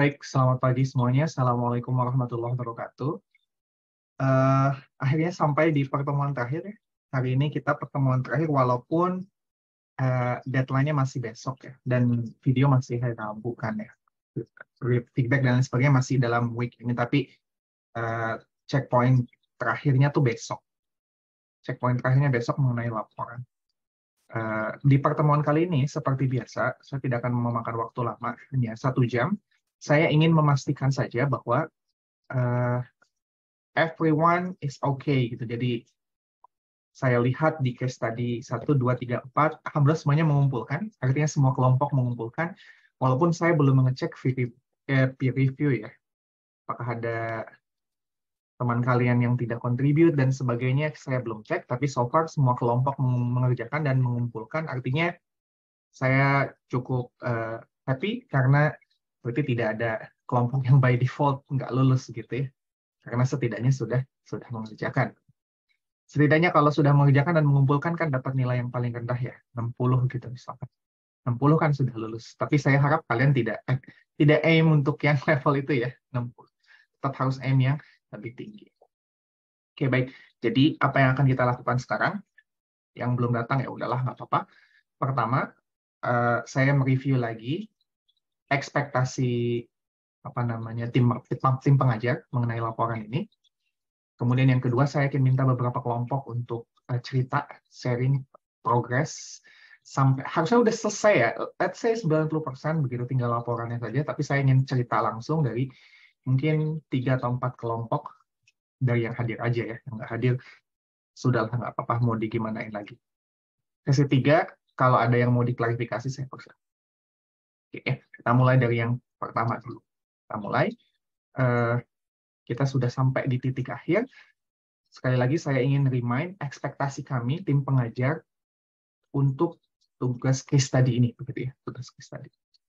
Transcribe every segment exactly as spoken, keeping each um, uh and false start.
Baik, selamat pagi semuanya. Assalamualaikum warahmatullahi wabarakatuh. Uh, akhirnya sampai di pertemuan terakhir. Ya. Hari ini kita pertemuan terakhir walaupun uh, deadline-nya masih besok ya, dan video masih hari Rabu kan ya. Feedback dan lain sebagainya masih dalam week ini, tapi uh, checkpoint terakhirnya tuh besok. Checkpoint terakhirnya besok mengenai laporan. Uh, di pertemuan kali ini, seperti biasa, saya tidak akan memakan waktu lama, hanya satu jam. Saya ingin memastikan saja bahwa uh, everyone is okay gitu. Jadi saya lihat di case tadi satu, dua, tiga, empat, alhamdulillah semuanya mengumpulkan. Artinya semua kelompok mengumpulkan. Walaupun saya belum mengecek peer review ya. Apakah ada teman kalian yang tidak kontribut dan sebagainya, saya belum cek. Tapi so far semua kelompok mengerjakan dan mengumpulkan. Artinya saya cukup uh, happy karena berarti tidak ada kelompok yang by default nggak lulus gitu ya. Karena setidaknya sudah sudah mengerjakan. Setidaknya kalau sudah mengerjakan dan mengumpulkan kan dapat nilai yang paling rendah ya, enam puluh gitu misalkan. enam puluh kan sudah lulus. Tapi saya harap kalian tidak eh, tidak aim untuk yang level itu ya, enam puluh. Tetap harus aim yang lebih tinggi. Oke, baik. Jadi apa yang akan kita lakukan sekarang? Yang belum datang ya udahlah nggak apa-apa. Pertama, uh, saya mereview lagi ekspektasi apa namanya tim tim pengajar mengenai laporan ini. Kemudian yang kedua, saya akan minta beberapa kelompok untuk uh, cerita, sharing, progress, sampai harusnya udah selesai ya, let's say sembilan puluh persen, begitu tinggal laporannya saja, tapi saya ingin cerita langsung dari mungkin tiga atau empat kelompok dari yang hadir aja ya, yang nggak hadir, sudahlah nggak apa-apa, mau digimanain lagi. Sesi tiga, kalau ada yang mau diklarifikasi, saya persilakan. Oke, kita mulai dari yang pertama dulu. Kita mulai. Uh, kita sudah sampai di titik akhir. Sekali lagi saya ingin remind ekspektasi kami tim pengajar untuk tugas case study ini, begitu ya, tugas case study.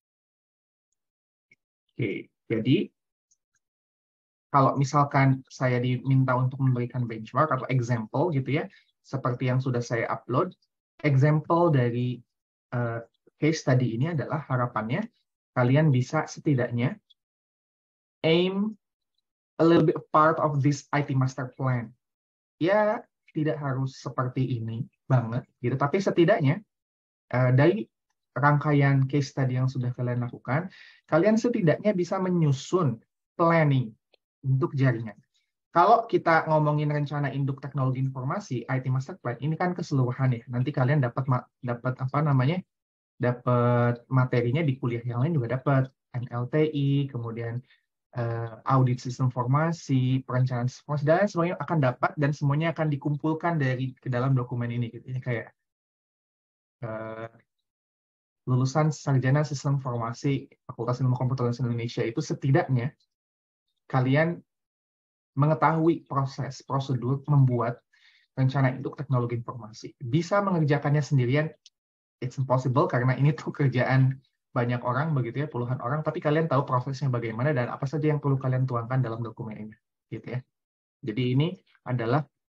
Oke, jadi kalau misalkan saya diminta untuk memberikan benchmark atau example gitu ya, seperti yang sudah saya upload, example dari uh, case study ini adalah harapannya kalian bisa setidaknya aim a little bit part of this I T master plan. Ya, tidak harus seperti ini banget gitu, tapi setidaknya uh, dari rangkaian case study yang sudah kalian lakukan, kalian setidaknya bisa menyusun planning untuk jaringan. Kalau kita ngomongin rencana induk teknologi informasi I T master plan, ini kan keseluruhan ya. Nanti kalian dapat dapat apa namanya? dapat materinya di kuliah yang lain juga dapat N L T I, kemudian uh, audit sistem informasi, perencanaan sistem informasi, dan semuanya akan dapat dan semuanya akan dikumpulkan dari ke dalam dokumen ini. Gitu. Ini kayak uh, lulusan sarjana sistem informasi Fakultas Ilmu Komputer Indonesia itu setidaknya kalian mengetahui proses, prosedur membuat rencana induk teknologi informasi. Bisa mengerjakannya sendirian, it's impossible karena ini tuh kerjaan banyak orang begitu ya, puluhan orang, tapi kalian tahu prosesnya bagaimana dan apa saja yang perlu kalian tuangkan dalam dokumen ini, gitu ya. Jadi ini adalah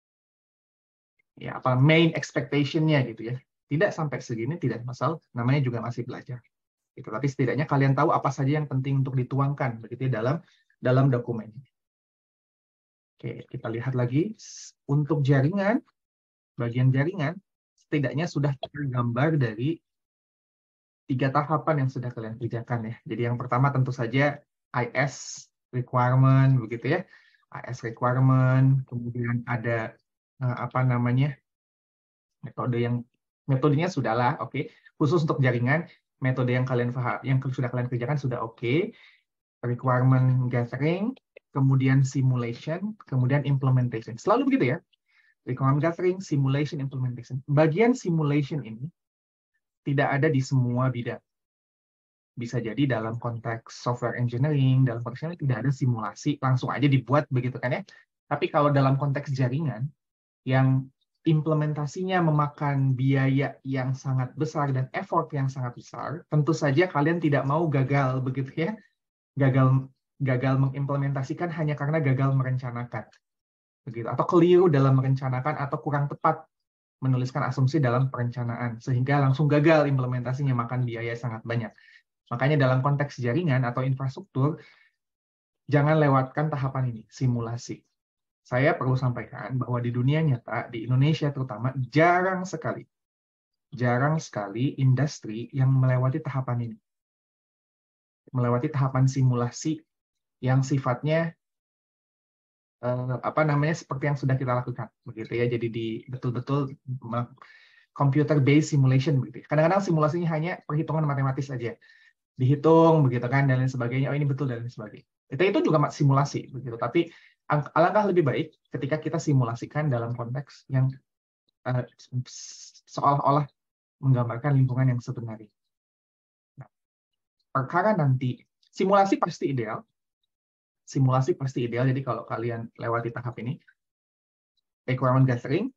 ya apa main expectation-nya gitu ya. Tidak sampai segini tidak masalah, namanya juga masih belajar. Gitu. Tapi setidaknya kalian tahu apa saja yang penting untuk dituangkan begitu ya dalam dalam dokumen ini. Oke, kita lihat lagi untuk jaringan, bagian jaringan setidaknya sudah tergambar dari tiga tahapan yang sudah kalian kerjakan ya. Jadi yang pertama tentu saja I S requirement begitu ya. I S requirement, kemudian ada apa namanya? metode yang metodenya sudahlah oke. Okay. Khusus untuk jaringan, metode yang kalian paham, yang sudah kalian kerjakan sudah oke. Okay. Requirement gathering, kemudian simulation, kemudian implementation. Selalu begitu ya. Requirement gathering, simulation, implementation. Bagian simulation ini tidak ada di semua bidang. Bisa jadi dalam konteks software engineering, dalam konteks tidak ada simulasi, langsung aja dibuat begitu kan ya. Tapi kalau dalam konteks jaringan, yang implementasinya memakan biaya yang sangat besar dan effort yang sangat besar, tentu saja kalian tidak mau gagal begitu ya. Gagal gagal mengimplementasikan hanya karena gagal merencanakan. Begitu, atau keliru dalam merencanakan atau kurang tepat menuliskan asumsi dalam perencanaan sehingga langsung gagal implementasinya makan biaya sangat banyak. Makanya dalam konteks jaringan atau infrastruktur, jangan lewatkan tahapan ini, simulasi. Saya perlu sampaikan bahwa di dunia nyata, di Indonesia terutama, jarang sekali, jarang sekali industri yang melewati tahapan ini. Melewati tahapan simulasi yang sifatnya eh, apa namanya seperti yang sudah kita lakukan, begitu ya. Jadi di betul-betul computer based simulation begitu. Kadang-kadang simulasinya hanya perhitungan matematis aja, dihitung begitu kan dan lain sebagainya. Oh ini betul dan lain sebagainya. Itu itu juga simulasi begitu. Tapi alangkah lebih baik ketika kita simulasikan dalam konteks yang uh, seolah-olah menggambarkan lingkungan yang sebenarnya. Nah, perkara nanti simulasi pasti ideal. Simulasi pasti ideal. Jadi kalau kalian lewati tahap ini, requirement gathering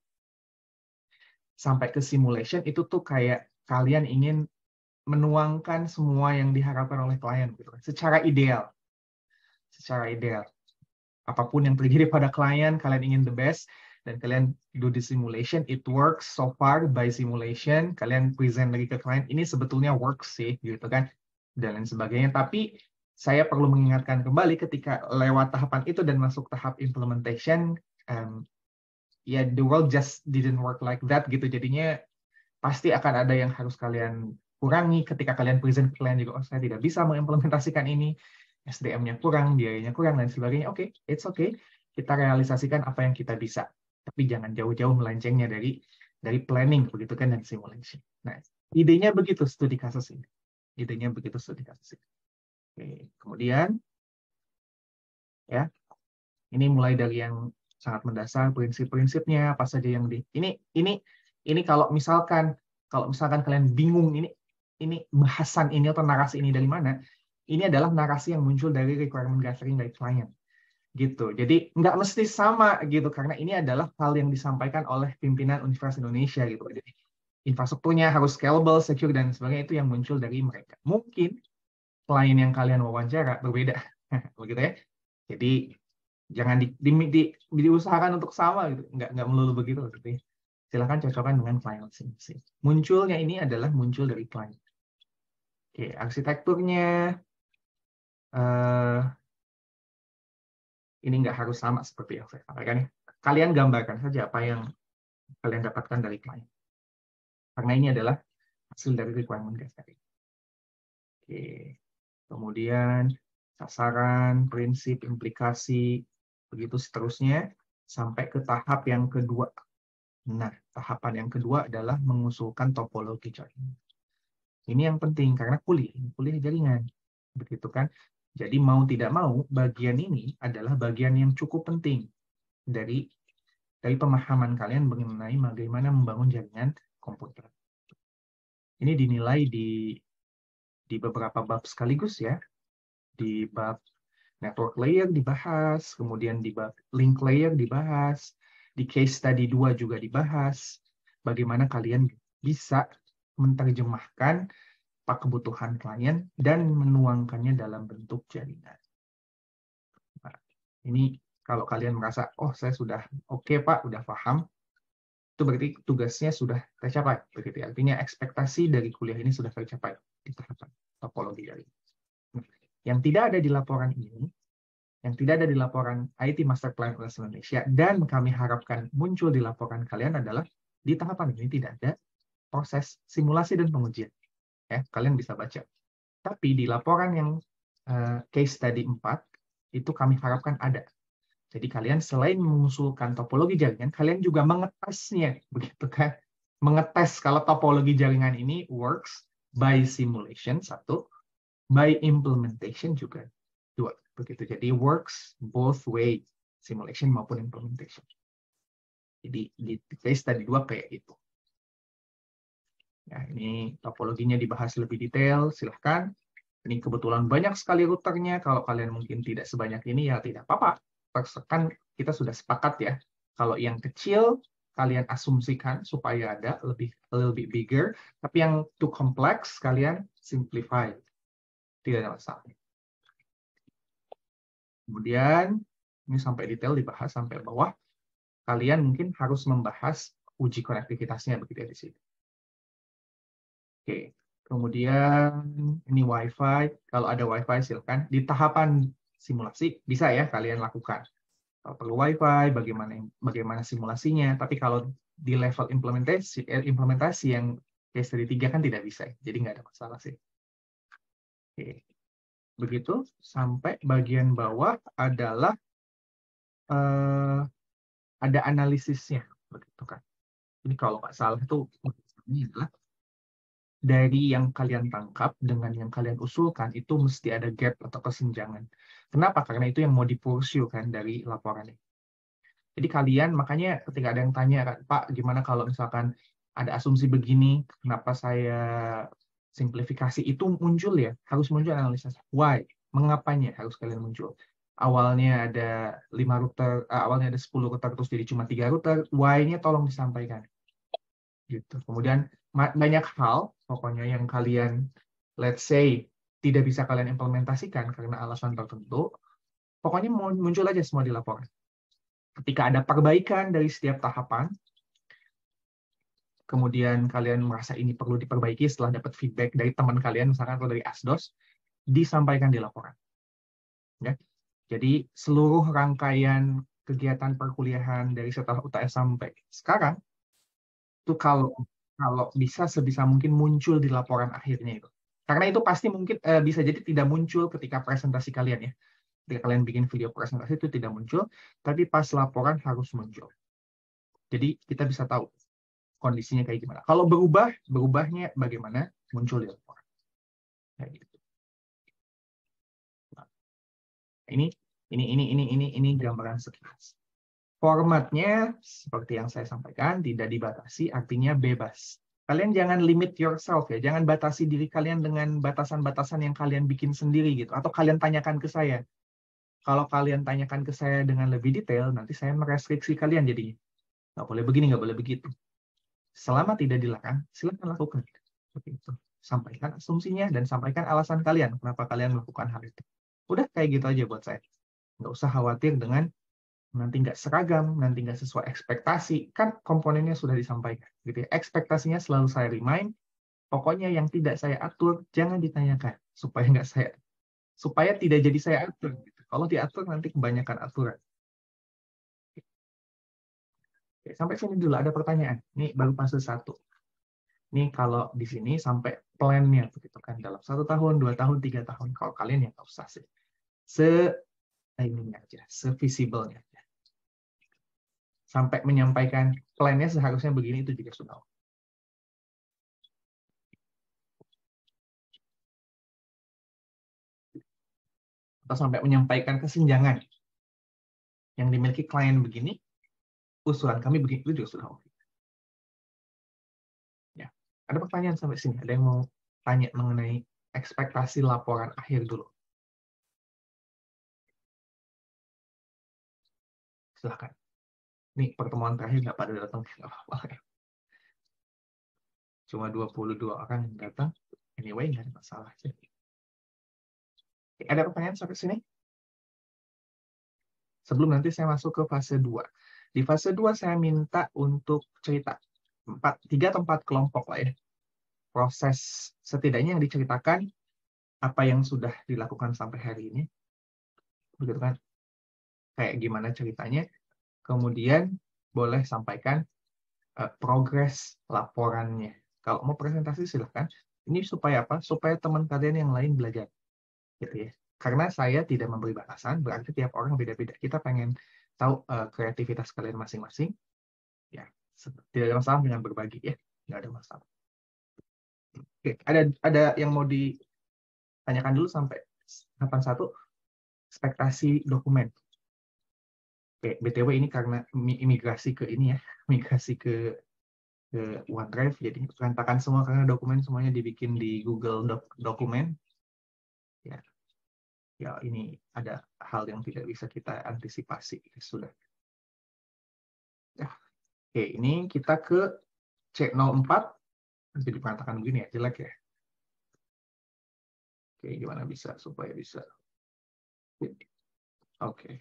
sampai ke simulation itu tuh kayak kalian ingin menuangkan semua yang diharapkan oleh klien gitu. Secara ideal. Secara ideal. Apapun yang terjadi pada klien, kalian ingin the best dan kalian do the simulation, it works so far by simulation, kalian present lagi ke klien, ini sebetulnya works sih gitu kan dan lain sebagainya. Tapi saya perlu mengingatkan kembali ketika lewat tahapan itu dan masuk tahap implementation, um, ya the world just didn't work like that gitu. Jadinya pasti akan ada yang harus kalian kurangi ketika kalian present ke klien juga. Oh, saya tidak bisa mengimplementasikan ini, S D M-nya kurang, biayanya kurang, dan sebagainya. Oke, okay, it's okay. Kita realisasikan apa yang kita bisa. Tapi jangan jauh-jauh melencengnya dari dari planning, begitu kan, dan simulation. Nah, idenya begitu studi kasus ini. Idenya begitu studi kasus ini. Oke, kemudian, ya, ini mulai dari yang sangat mendasar, prinsip-prinsipnya, apa saja yang di... Ini, ini, ini kalau misalkan, kalau misalkan kalian bingung, ini, ini bahasan ini atau narasi ini dari mana, ini adalah narasi yang muncul dari requirement gathering dari klien. Gitu. Jadi nggak mesti sama gitu karena ini adalah hal yang disampaikan oleh pimpinan Universitas Indonesia gitu. Jadi infrastrukturnya harus scalable, secure dan sebagainya itu yang muncul dari mereka. Mungkin klien yang kalian wawancara berbeda, begitu ya. Jadi jangan di, di, di, diusahakan untuk sama gitu. Nggak nggak melulu begitu gitu ya. Silakan cocokkan dengan klien masing-masing. Munculnya ini adalah muncul dari klien. Oke, arsitekturnya Uh, ini nggak harus sama seperti yang saya sampaikan. Kalian gambarkan saja apa yang kalian dapatkan dari klien. Karena ini adalah hasil dari requirement gathering. Oke. Kemudian sasaran, prinsip, implikasi, begitu seterusnya sampai ke tahap yang kedua. Nah, tahapan yang kedua adalah mengusulkan topologi jaringan. Ini yang penting karena kuliah, kuliah jaringan. Begitu kan? Jadi mau tidak mau, bagian ini adalah bagian yang cukup penting dari dari pemahaman kalian mengenai bagaimana membangun jaringan komputer. Ini dinilai di di beberapa bab sekaligus ya. Di bab network layer dibahas, kemudian di bab link layer dibahas, di case study dua juga dibahas, bagaimana kalian bisa menerjemahkan kebutuhan klien dan menuangkannya dalam bentuk jaringan. Nah, ini kalau kalian merasa, oh saya sudah oke okay, Pak, udah paham, itu berarti tugasnya sudah tercapai. Begitu ya. Artinya ekspektasi dari kuliah ini sudah tercapai di tahapan topologi jaringan. Nah, yang tidak ada di laporan ini, yang tidak ada di laporan I T Master Plan Universitas Indonesia, dan kami harapkan muncul di laporan kalian adalah di tahapan ini tidak ada proses simulasi dan pengujian. Ya, kalian bisa baca. Tapi di laporan yang uh, case study empat, itu kami harapkan ada. Jadi kalian selain mengusulkan topologi jaringan, kalian juga mengetesnya, begitu kan? Mengetes kalau topologi jaringan ini works by simulation, satu, by implementation juga, dua. Begitu. Jadi works both way, simulation maupun implementation. Jadi di case study dua kayak itu. Ya, ini topologinya dibahas lebih detail, silahkan. Ini kebetulan banyak sekali routernya, kalau kalian mungkin tidak sebanyak ini, ya tidak apa-apa. Kan kita sudah sepakat ya, kalau yang kecil, kalian asumsikan supaya ada lebih a little bit bigger, tapi yang too complex, kalian simplify. Tidak ada masalah. Kemudian, ini sampai detail dibahas, sampai bawah, kalian mungkin harus membahas uji konektivitasnya, begitu ya di sini. Oke, Kemudian ini Wi-Fi. Kalau ada Wi-Fi silakan. Di tahapan simulasi bisa ya kalian lakukan. Kalau perlu Wi-Fi, bagaimana bagaimana simulasinya. Tapi kalau di level implementasi eh, implementasi yang case study tiga kan tidak bisa. Jadi nggak ada masalah sih. Oke. Begitu sampai bagian bawah adalah eh, ada analisisnya, begitu kan? Ini kalau nggak salah itu ini adalah dari yang kalian tangkap dengan yang kalian usulkan itu mesti ada gap atau kesenjangan. Kenapa? Karena itu yang mau dipursue kan dari laporannya. Jadi kalian makanya ketika ada yang tanya kan, Pak, gimana kalau misalkan ada asumsi begini, kenapa saya simplifikasi itu muncul ya? Harus muncul analisa. Why? Mengapanya harus kalian muncul? Awalnya ada lima router, uh, awalnya ada sepuluh router terus jadi cuma tiga router. Why-nya tolong disampaikan. Gitu. Kemudian banyak hal pokoknya yang kalian let's say tidak bisa kalian implementasikan karena alasan tertentu, pokoknya muncul aja semua di laporan. Ketika ada perbaikan dari setiap tahapan, kemudian kalian merasa ini perlu diperbaiki setelah dapat feedback dari teman kalian, misalkan atau dari Asdos, disampaikan di laporan. Ya. Jadi seluruh rangkaian kegiatan perkuliahan dari setelah U T S sampai sekarang, itu kalau kalau bisa sebisa mungkin muncul di laporan akhirnya itu. Karena itu pasti mungkin eh, bisa jadi tidak muncul ketika presentasi kalian ya. Ketika kalian bikin video presentasi itu tidak muncul, tapi pas laporan harus muncul. Jadi kita bisa tahu kondisinya kayak gimana. Kalau berubah, berubahnya bagaimana muncul di laporan. Kayak gitu. Nah, ini ini ini ini ini ini gambaran sekilas. Formatnya seperti yang saya sampaikan tidak dibatasi, artinya bebas. Kalian jangan limit yourself ya, jangan batasi diri kalian dengan batasan-batasan yang kalian bikin sendiri gitu, atau kalian tanyakan ke saya. Kalau kalian tanyakan ke saya dengan lebih detail, nanti saya merestriksi kalian jadinya. Nggak boleh begini, nggak boleh begitu. Selama tidak dilarang, silakan lakukan. Seperti itu. Sampaikan asumsinya dan sampaikan alasan kalian kenapa kalian melakukan hal itu. Udah kayak gitu aja buat saya. Nggak usah khawatir dengan nanti nggak seragam, nanti nggak sesuai ekspektasi, kan komponennya sudah disampaikan. Gitu ya. Ekspektasinya selalu saya remind, pokoknya yang tidak saya atur, jangan ditanyakan, supaya nggak saya, supaya tidak jadi saya atur. Gitu. Kalau diatur, nanti kebanyakan aturan. Oke, sampai sini dulu, ada pertanyaan. Ini baru fase satu. Ini kalau di sini sampai plan-nya, begitu kan, dalam satu tahun, dua tahun, tiga tahun. Kalau kalian ya nggak usah sih. Se ini aja, se-visible-nya. Sampai menyampaikan plan-nya seharusnya begini, itu juga sudah. Atau sampai menyampaikan kesenjangan yang dimiliki klien begini, usulan kami begini, itu juga sudah oke. Ya. Ada pertanyaan sampai sini? Ada yang mau tanya mengenai ekspektasi laporan akhir dulu? Silahkan. Ini pertemuan terakhir nggak pada datang, nggak apa-apa. Cuma dua puluh dua orang yang datang, anyway, nggak ada masalah. Ada pertanyaan sampai sini? Sebelum nanti saya masuk ke fase dua. Di fase dua saya minta untuk cerita. Empat, tiga atau empat kelompok lah ya. Proses setidaknya yang diceritakan, apa yang sudah dilakukan sampai hari ini. Begitu kan? Kayak gimana ceritanya. Kemudian boleh sampaikan uh, progres laporannya. Kalau mau presentasi silahkan. Ini supaya apa? Supaya teman kalian yang lain belajar. Gitu ya. Karena saya tidak memberi batasan, berarti tiap orang beda-beda. Kita pengen tahu uh, kreativitas kalian masing-masing. Ya, tidak ada masalah dengan berbagi ya, nggak ada masalah. Oke, ada ada yang mau ditanyakan dulu sampai delapan puluh satu ekspektasi dokumen. Oke, B T W ini karena imigrasi ke ini ya, migrasi ke ke OneDrive, jadi berantakan semua karena dokumen semuanya dibikin di Google Doc, dokumen. Ya, ya ini ada hal yang tidak bisa kita antisipasi sudah. Ya. Oke, ini kita ke C nol empat, jadi berantakan begini ya, jelek ya. Oke, gimana bisa supaya bisa. Oke.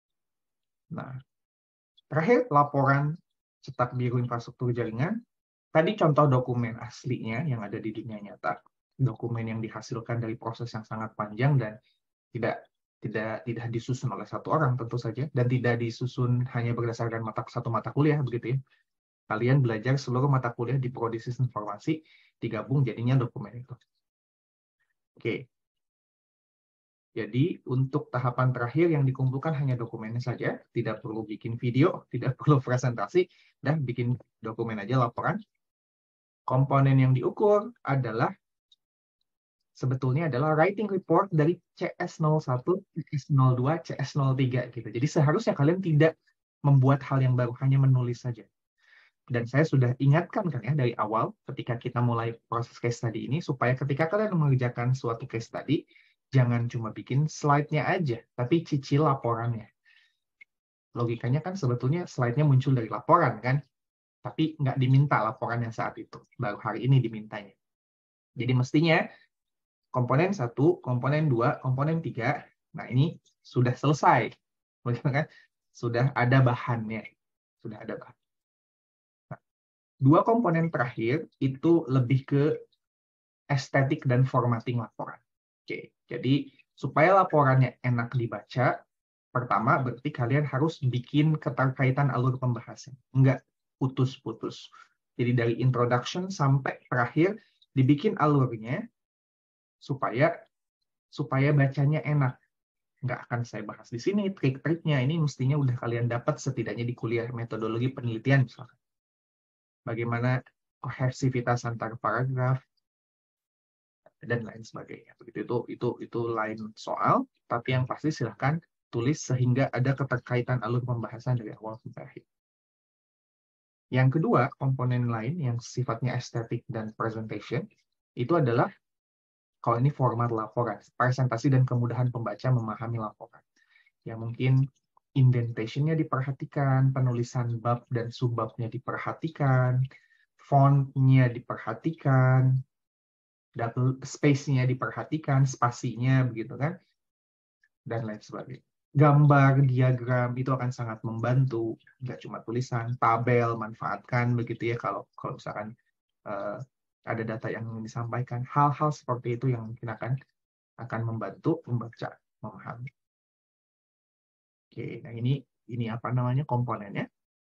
Nah, terakhir laporan cetak biru infrastruktur jaringan. Tadi contoh dokumen aslinya yang ada di dunia nyata, dokumen yang dihasilkan dari proses yang sangat panjang dan tidak tidak tidak disusun oleh satu orang tentu saja, dan tidak disusun hanya berdasarkan mata satu mata kuliah begitu ya. Kalian belajar seluruh mata kuliah di prodi sistem informasi, digabung jadinya dokumen itu. Oke. Jadi untuk tahapan terakhir yang dikumpulkan hanya dokumennya saja, tidak perlu bikin video, tidak perlu presentasi, dan bikin dokumen aja laporan. Komponen yang diukur adalah sebetulnya adalah writing report dari C S nol satu, C S nol dua, C S nol tiga gitu. Jadi seharusnya kalian tidak membuat hal yang baru, hanya menulis saja. Dan saya sudah ingatkan kan ya dari awal ketika kita mulai proses case study ini, supaya ketika kalian mengerjakan suatu case study, jangan cuma bikin slide-nya aja, tapi cicil laporannya. Logikanya kan sebetulnya slide-nya muncul dari laporan kan, tapi nggak diminta laporannya saat itu, baru hari ini dimintanya. Jadi mestinya komponen satu, komponen dua, komponen tiga, nah ini sudah selesai, kan? Sudah ada bahannya, sudah ada bahan. Nah, dua komponen terakhir itu lebih ke estetik dan formatting laporan. Oke, jadi supaya laporannya enak dibaca, pertama berarti kalian harus bikin keterkaitan alur pembahasan, enggak putus-putus. Jadi dari introduction sampai terakhir dibikin alurnya supaya supaya bacanya enak. Nggak akan saya bahas di sini trik-triknya, ini mestinya udah kalian dapat setidaknya di kuliah metodologi penelitian misalkan. Bagaimana kohesivitas antar paragraf, dan lain sebagainya. Begitu itu itu itu lain soal, tapi yang pasti silahkan tulis sehingga ada keterkaitan alur pembahasan dari awal sampai akhir. Yang kedua, komponen lain yang sifatnya estetik dan presentation itu adalah kalau ini format laporan, presentasi dan kemudahan pembaca memahami laporan. Ya mungkin indentation-nya diperhatikan, penulisan bab dan subbabnya diperhatikan, font-nya diperhatikan, double space-nya diperhatikan, spasinya begitu kan, dan lain sebagainya. Gambar, diagram itu akan sangat membantu, nggak cuma tulisan, tabel manfaatkan begitu ya kalau kalau misalkan uh, ada data yang ingin disampaikan, hal-hal seperti itu yang mungkin akan akan membantu membaca, memahami. Oke, nah ini ini apa namanya komponennya?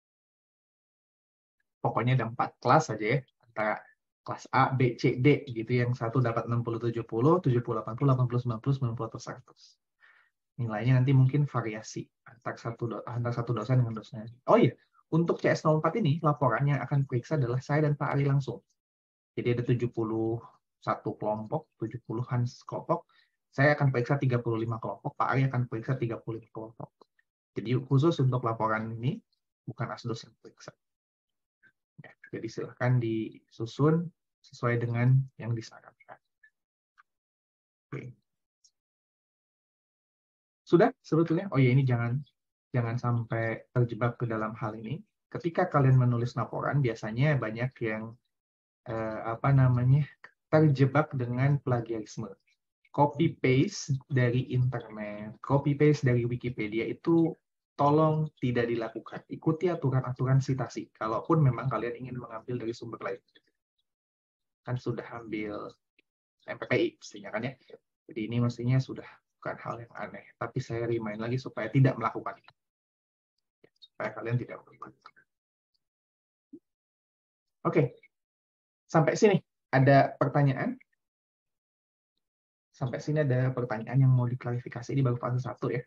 Pokoknya ada empat kelas saja ya, antara kelas A, B, C, D gitu, yang satu dapat enam puluh, tujuh puluh, tujuh puluh, delapan puluh, delapan puluh, sembilan puluh, sembilan puluh atau seratus. Nilainya nanti mungkin variasi antar satu do antar satu dosen dengan dosen. Oh iya, untuk C S nol empat ini laporan yang akan periksa adalah saya dan Pak Ari langsung. Jadi ada tujuh puluh satu kelompok, tujuh puluhan kelompok. Saya akan periksa tiga puluh lima kelompok, Pak Ari akan periksa tiga puluh lima kelompok. Jadi khusus untuk laporan ini bukan asdos yang periksa. Ya, jadi silahkan disusun sesuai dengan yang disarankan. Oke. Sudah sebetulnya. Oh ya, ini jangan jangan sampai terjebak ke dalam hal ini. Ketika kalian menulis laporan, biasanya banyak yang eh, apa namanya terjebak dengan plagiarisme. Copy paste dari internet, copy paste dari Wikipedia itu tolong tidak dilakukan. Ikuti aturan-aturan citasi. Kalaupun memang kalian ingin mengambil dari sumber lain, kan sudah ambil M P P I mestinya kan ya. Jadi ini mestinya sudah bukan hal yang aneh. Tapi saya remind lagi supaya tidak melakukan itu. Supaya kalian tidak melakukan itu. Oke, sampai sini ada pertanyaan? Sampai sini ada pertanyaan yang mau diklarifikasi di baru fase satu ya.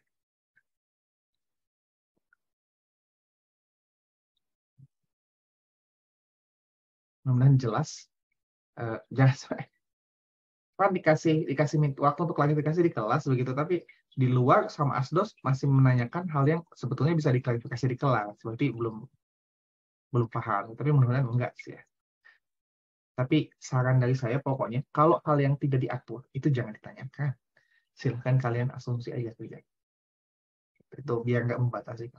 Mudah-mudahan jelas. Uh, jangan sampai kan dikasih dikasih waktu untuk klarifikasi di kelas begitu, tapi di luar sama asdos masih menanyakan hal yang sebetulnya bisa diklarifikasi di kelas, berarti belum belum paham. Tapi mudah-mudahan enggak sih ya. Tapi saran dari saya pokoknya kalau hal yang tidak diatur itu jangan ditanyakan. Silahkan kalian asumsi aja saja. Itu biar nggak membatasi.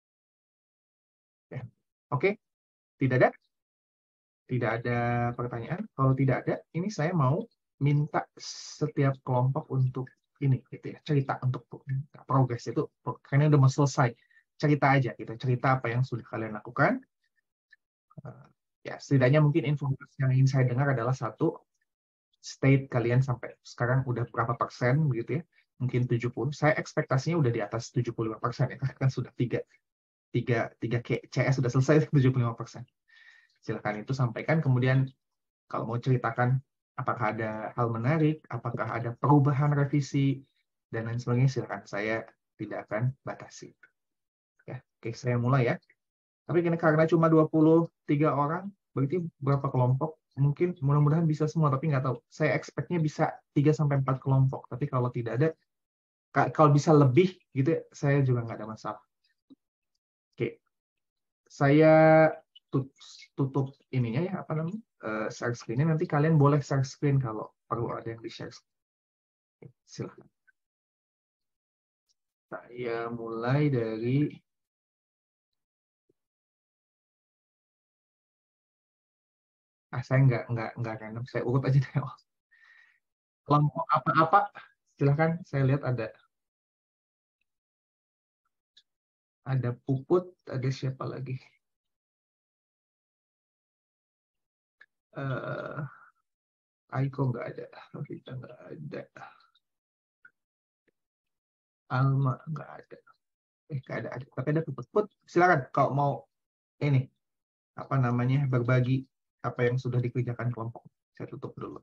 Ya. Oke, tidak ada? Tidak ada pertanyaan. Kalau tidak ada, ini saya mau minta setiap kelompok untuk ini, gitu ya, cerita untuk progres itu, karena udah mau selesai. Cerita aja, gitu. Cerita apa yang sudah kalian lakukan. Ya, setidaknya mungkin informasi yang ingin saya dengar adalah satu, state kalian sampai sekarang udah berapa persen begitu ya? Mungkin tujuh puluh. Saya ekspektasinya udah di atas tujuh puluh lima persen ya, karena kan sudah tiga tiga tiga C S sudah selesai tujuh puluh lima persen. Silakan itu sampaikan. Kemudian kalau mau ceritakan apakah ada hal menarik, apakah ada perubahan revisi dan lain sebagainya, silakan. Saya tidak akan batasi. Ya, oke, saya mulai ya. Tapi ini karena cuma dua puluh tiga orang, berarti berapa kelompok? Mungkin mudah-mudahan bisa semua, tapi nggak tahu. Saya expect-nya bisa tiga sampai empat kelompok. Tapi kalau tidak ada, kalau bisa lebih, gitu, saya juga nggak ada masalah. Oke, saya tutup ininya ya, apa namanya, uh, share screen-nya. Nanti kalian boleh share screen kalau perlu ada yang di-share. Silahkan. Saya mulai dari ah saya nggak nggak nggak random, saya urut aja deh. Kelompok apa-apa, silahkan. Saya lihat ada ada Puput, ada siapa lagi? Uh, Aiko nggak ada, kita nggak ada, Alma nggak ada, eh nggak ada, ada, tapi ada Puput. Put, silakan kalau mau ini apa namanya berbagi apa yang sudah dikerjakan kelompok. Saya tutup dulu.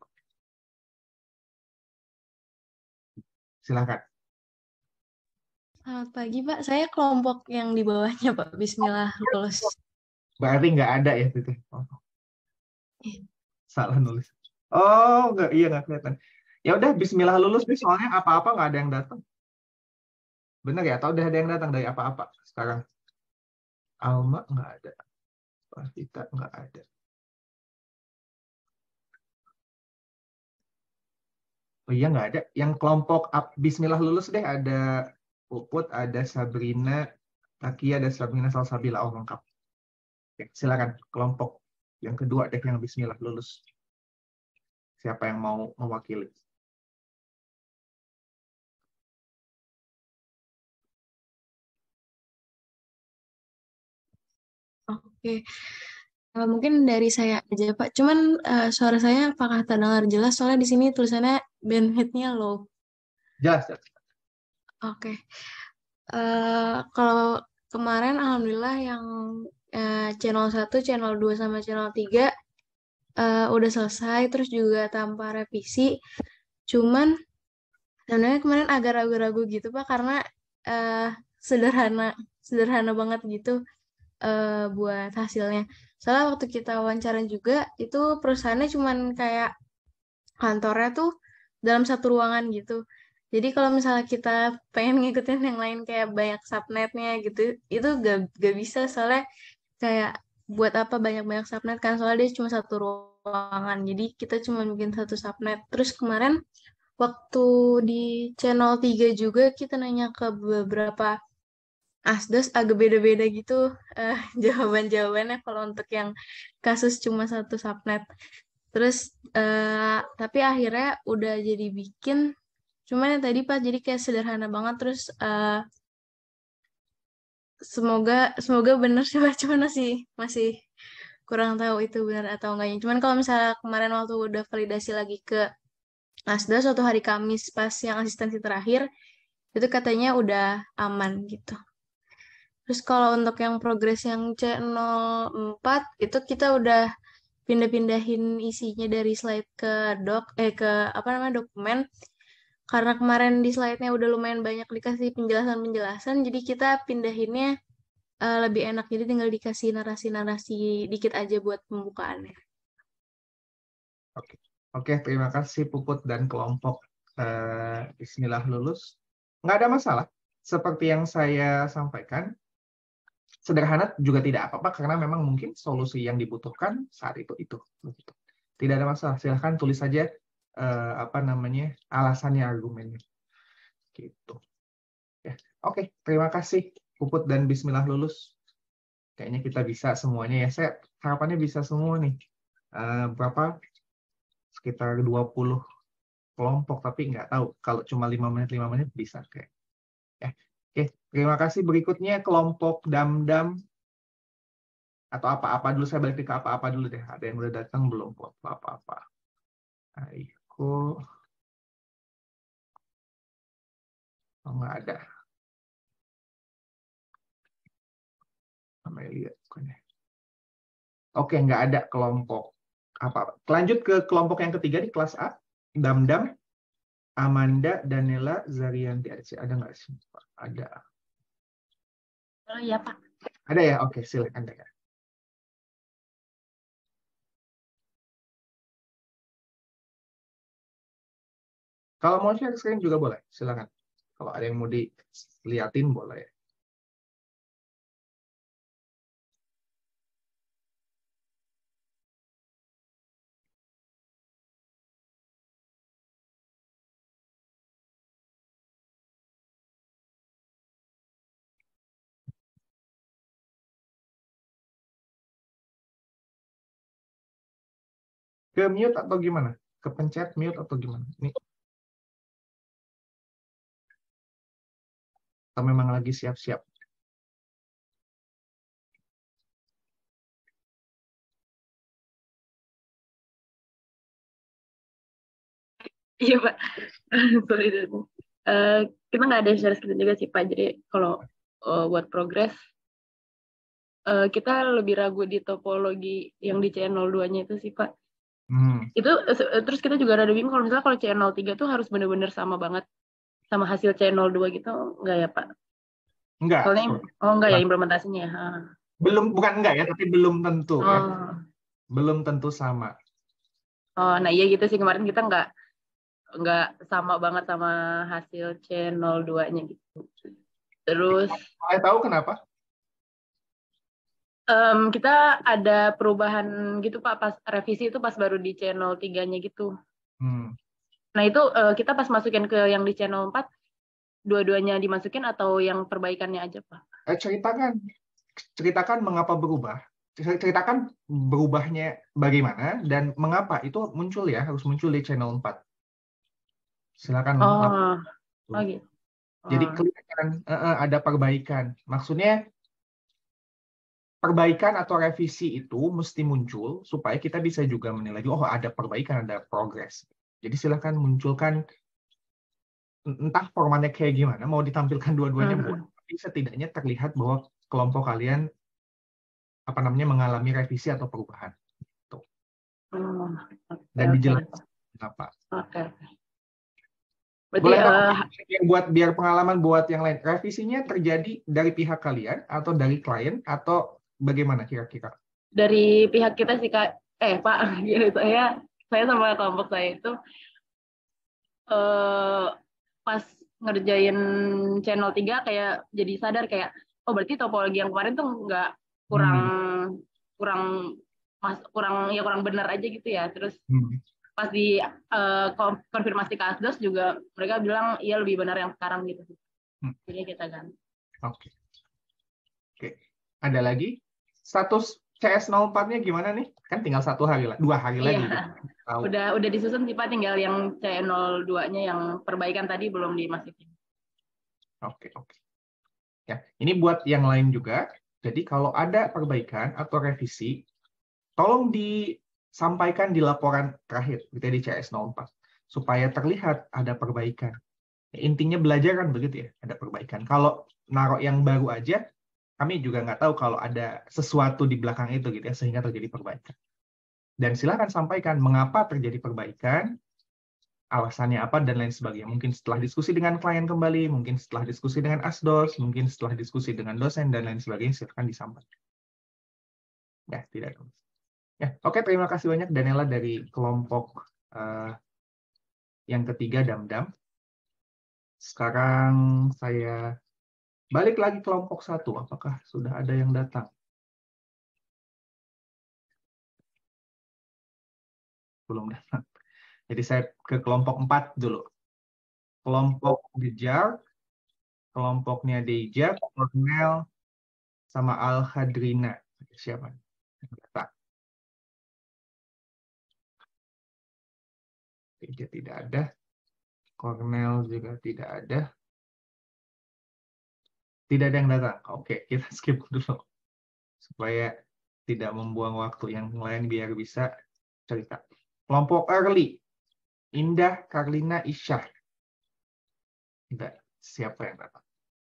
Silakan. Selamat pagi, Pak. Saya kelompok yang di bawahnya, Pak. Bismillah lulus. Berarti nggak ada ya itu. Oh. Salah nulis. Oh, nggak, iya nggak kelihatan. Ya udah, Bismillah lulus nih, soalnya apa-apa nggak ada yang datang. Benar ya? Atau udah ada yang datang dari apa-apa sekarang? Alma nggak ada. Pastita nggak ada. Oh iya nggak ada. Yang kelompok Bismillah lulus deh, ada Puput, ada Sabrina, Takia, ada Sabrina Salsabila. Oh lengkap. Oke, silakan kelompok yang kedua deh yang Bismillah lulus. Siapa yang mau mewakili? Oke. Uh, mungkin dari saya aja, Pak. Cuman uh, suara saya apakah terdengar jelas? Soalnya di sini tulisannya bandwidth-nya low. Jelas, jelas. Oke. Uh, kalau kemarin Alhamdulillah yang uh, channel satu, channel dua, sama channel tiga uh, udah selesai. Terus juga tanpa revisi. Cuman sebenarnya kemarin agak ragu-ragu gitu, Pak. Karena uh, sederhana, sederhana banget gitu uh, buat hasilnya. Soalnya waktu kita wawancara juga, itu perusahaannya cuman kayak kantornya tuh dalam satu ruangan gitu. Jadi kalau misalnya kita pengen ngikutin yang lain kayak banyak subnetnya gitu, itu gak, gak bisa soalnya kayak buat apa banyak-banyak subnet kan, soalnya dia cuma satu ruangan. Jadi kita cuma bikin satu subnet. Terus kemarin waktu di channel tiga juga kita nanya ke beberapa Asdos agak beda-beda gitu eh, jawaban-jawabannya kalau untuk yang kasus cuma satu subnet. Terus eh, tapi akhirnya udah jadi bikin, cuman yang tadi Pak jadi kayak sederhana banget. Terus eh, semoga semoga bener sih Pak, cuman masih masih kurang tahu itu benar atau enggaknya. Cuman kalau misalnya kemarin waktu udah validasi lagi ke Asdos suatu hari Kamis pas yang asistensi terakhir, itu katanya udah aman gitu. Terus kalau untuk yang progres yang C nol empat itu kita udah pindah-pindahin isinya dari slide ke doc eh ke apa namanya dokumen, karena kemarin di slide-nya udah lumayan banyak dikasih penjelasan-penjelasan, jadi kita pindahinnya uh, lebih enak, jadi tinggal dikasih narasi-narasi dikit aja buat pembukaannya. Oke, oke, terima kasih Puput dan kelompok uh, Bismillah lulus. Nggak ada masalah. Seperti yang saya sampaikan, sederhana juga tidak apa-apa karena memang mungkin solusi yang dibutuhkan saat itu itu. Tidak ada masalah. Silahkan tulis saja uh, apa namanya alasannya, argumennya. Gitu. Ya. Oke, terima kasih Puput dan Bismillah lulus. Kayaknya kita bisa semuanya ya. Saya harapannya bisa semua nih. Uh, berapa? Sekitar dua puluh kelompok, tapi nggak tahu. Kalau cuma lima menit, lima menit bisa. Kayak. Ya. Oke, terima kasih. Berikutnya kelompok Dam-Dam. Atau apa-apa dulu, saya balik ke apa-apa dulu deh. Ada yang udah datang belum? Apa-apa. Aiko. Oh, nggak ada. Amelia, bukannya. Oke, nggak ada kelompok apa. Lanjut ke kelompok yang ketiga di kelas A. Damdam, Amanda, Danela, Zarianti. Ada nggak sih? Ada. Oh iya Pak. Ada ya? Oke, silakan deh. Kalau mau share screen juga boleh, silakan. Kalau ada yang mau diliatin boleh. Ke mute atau gimana? Kepencet mute atau gimana? Ini atau memang lagi siap-siap? Iya Pak, sorry. Uh, kita nggak ada share screen juga sih Pak, jadi kalau uh, buat progres, uh, kita lebih ragu di topologi yang di channel dua-nya itu sih Pak. Hmm. Itu uh, terus kita juga rada bingung kalau misalnya kalau channel tiga tuh harus benar-benar sama banget sama hasil channel dua gitu, nggak ya Pak? Enggak. Soalnya, oh enggak ya implementasinya ya? Belum, bukan enggak ya, tapi belum tentu oh. ya. Belum tentu sama. Oh, nah iya gitu sih, kemarin kita nggak nggak sama banget sama hasil channel dua-nya gitu. Terus Saya tahu kenapa? Um, kita ada perubahan gitu Pak, pas revisi itu pas baru di channel tiga-nya gitu. Hmm. Nah itu uh, kita pas masukin ke yang di channel empat, dua-duanya dimasukin atau yang perbaikannya aja Pak? Eh, ceritakan, ceritakan mengapa berubah. Ceritakan berubahnya bagaimana dan mengapa itu muncul ya, harus muncul di channel empat. Silakan. Oh, oh gitu. Oh. Jadi kelihatan uh, ada perbaikan. Maksudnya perbaikan atau revisi itu mesti muncul supaya kita bisa juga menilai, oh ada perbaikan, ada progres. Jadi silakan munculkan, entah formatnya kayak gimana, mau ditampilkan dua-duanya, Mm-hmm. boleh. Tapi setidaknya terlihat bahwa kelompok kalian apa namanya mengalami revisi atau perubahan. Tuh. Oh, okay, Dan dijelaskan apa. Oke. Okay. Berarti Boleh uh, biar buat biar pengalaman buat yang lain. Revisinya terjadi dari pihak kalian atau dari klien atau bagaimana kira-kira? Dari pihak kita sih Kak. Eh Pak, gitu saya saya sama kelompok saya itu uh, pas ngerjain channel tiga kayak jadi sadar kayak oh berarti topologi yang kemarin tuh nggak kurang hmm. kurang mas kurang ya kurang benar aja gitu ya. Terus hmm. pas di uh, konfirmasi ke Asdos juga mereka bilang iya lebih benar yang sekarang gitu. Hmm. Jadi kita ganti. Oke. Okay. Oke. Okay. Ada lagi? Status C S nol empat-nya gimana nih? Kan tinggal satu hari lah, dua hari lagi. Iya. Udah udah disusun sih Pak, tinggal yang C nol dua-nya yang perbaikan tadi belum dimasukin. Oke, oke. Ya, ini buat yang lain juga. Jadi kalau ada perbaikan atau revisi, tolong disampaikan di laporan terakhir gitu di C S nol empat supaya terlihat ada perbaikan. Ya, intinya belajar kan begitu ya, ada perbaikan. Kalau naruh yang baru aja, kami juga nggak tahu kalau ada sesuatu di belakang itu gitu ya, sehingga terjadi perbaikan. Dan silakan sampaikan mengapa terjadi perbaikan, alasannya apa, dan lain sebagainya. Mungkin setelah diskusi dengan klien kembali, mungkin setelah diskusi dengan Asdos, mungkin setelah diskusi dengan dosen, dan lain sebagainya, silakan disampaikan. Ya, tidak ada. Ya, oke, terima kasih banyak Daniela dari kelompok uh, yang ketiga, Damdam. Sekarang saya balik lagi kelompok satu. Apakah sudah ada yang datang? Belum datang. Jadi saya ke kelompok empat dulu. Kelompok Gejar, kelompoknya Deja, Cornel, sama Al-Hadrina. Siapa? Data. Deja tidak ada. Cornel juga tidak ada. Tidak ada yang datang. Oke, kita skip dulu. Supaya tidak membuang waktu yang lain biar bisa cerita. Kelompok early, Indah, Karlina, Isyah. Tidak, siapa yang datang?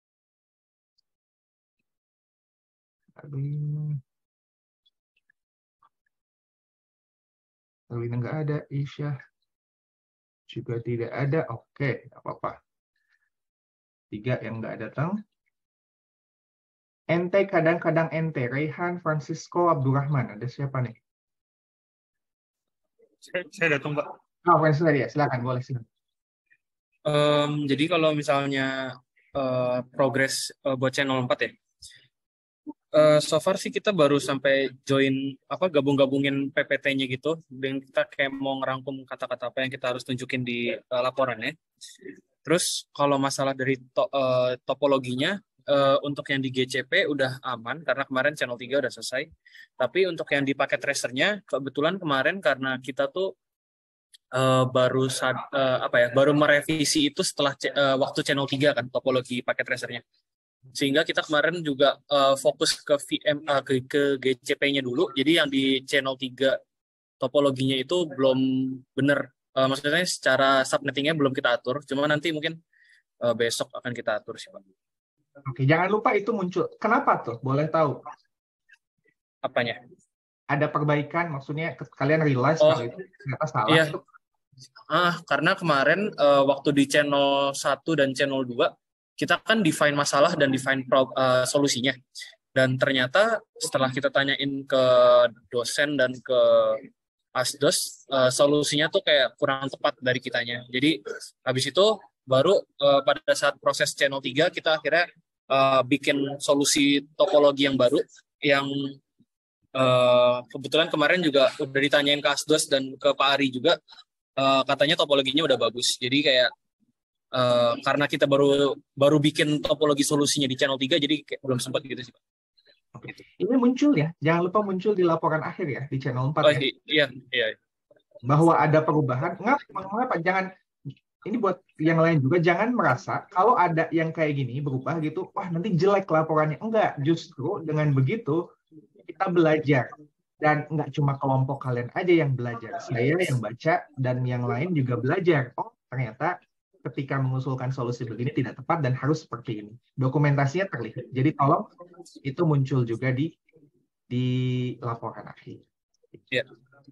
Karlina. Karlina nggak ada, Isyah juga tidak ada. Oke, nggak apa-apa. Tiga yang nggak datang. Ente kadang-kadang ente, Rehan, Francisco, Abdurrahman. Ada siapa nih? Saya, saya datang, Pak. Oh, Francisco tadi ya, silakan, boleh silakan. Em, jadi kalau misalnya eh, progres eh, buat channel empat ya, eh, so far sih kita baru sampai join apa gabung-gabungin P P T-nya gitu, dan kita kayak mau ngerangkum kata-kata apa yang kita harus tunjukin di eh, laporannya. Terus kalau masalah dari to, eh, topologinya, eh, untuk yang di G C P udah aman karena kemarin channel tiga udah selesai. Tapi untuk yang di paket tracernya, kebetulan kemarin karena kita tuh Uh, baru sad, uh, apa ya baru merevisi itu setelah uh, waktu channel tiga kan topologi paket tracernya, sehingga kita kemarin juga uh, fokus ke V M uh, ke, ke G C P-nya dulu. Jadi yang di channel tiga topologinya itu belum benar, uh, maksudnya secara subnettingnya belum kita atur, cuma nanti mungkin uh, besok akan kita atur sih Pak. Oke, jangan lupa itu muncul. Kenapa tuh? Boleh tahu? Apanya? Ada perbaikan, maksudnya kalian realize oh, kalau itu ternyata salah. Iya. Ah, karena kemarin uh, waktu di channel satu dan channel dua kita kan define masalah dan define pro, uh, solusinya. Dan ternyata setelah kita tanyain ke dosen dan ke asdos, uh, solusinya tuh kayak kurang tepat dari kitanya. Jadi habis itu baru uh, pada saat proses channel tiga kita akhirnya uh, bikin solusi topologi yang baru yang uh, kebetulan kemarin juga udah ditanyain ke asdos dan ke Pak Ari juga. Uh, katanya topologinya udah bagus. Jadi kayak uh, karena kita baru baru bikin topologi solusinya di channel tiga, jadi kayak belum sempat gitu sih Pak. Oke. Ini muncul ya, jangan lupa muncul di laporan akhir ya, di channel empat oh, ya. Iya, iya. Bahwa ada perubahan. Ngap, mengapa jangan, ini buat yang lain juga, jangan merasa kalau ada yang kayak gini berubah gitu, wah nanti jelek laporannya. Enggak, justru dengan begitu kita belajar. Dan nggak cuma kelompok kalian aja yang belajar. Saya yang baca dan yang lain juga belajar. Oh, ternyata ketika mengusulkan solusi begini tidak tepat dan harus seperti ini. Dokumentasinya terlihat. Jadi tolong itu muncul juga di di laporan akhir. Ya.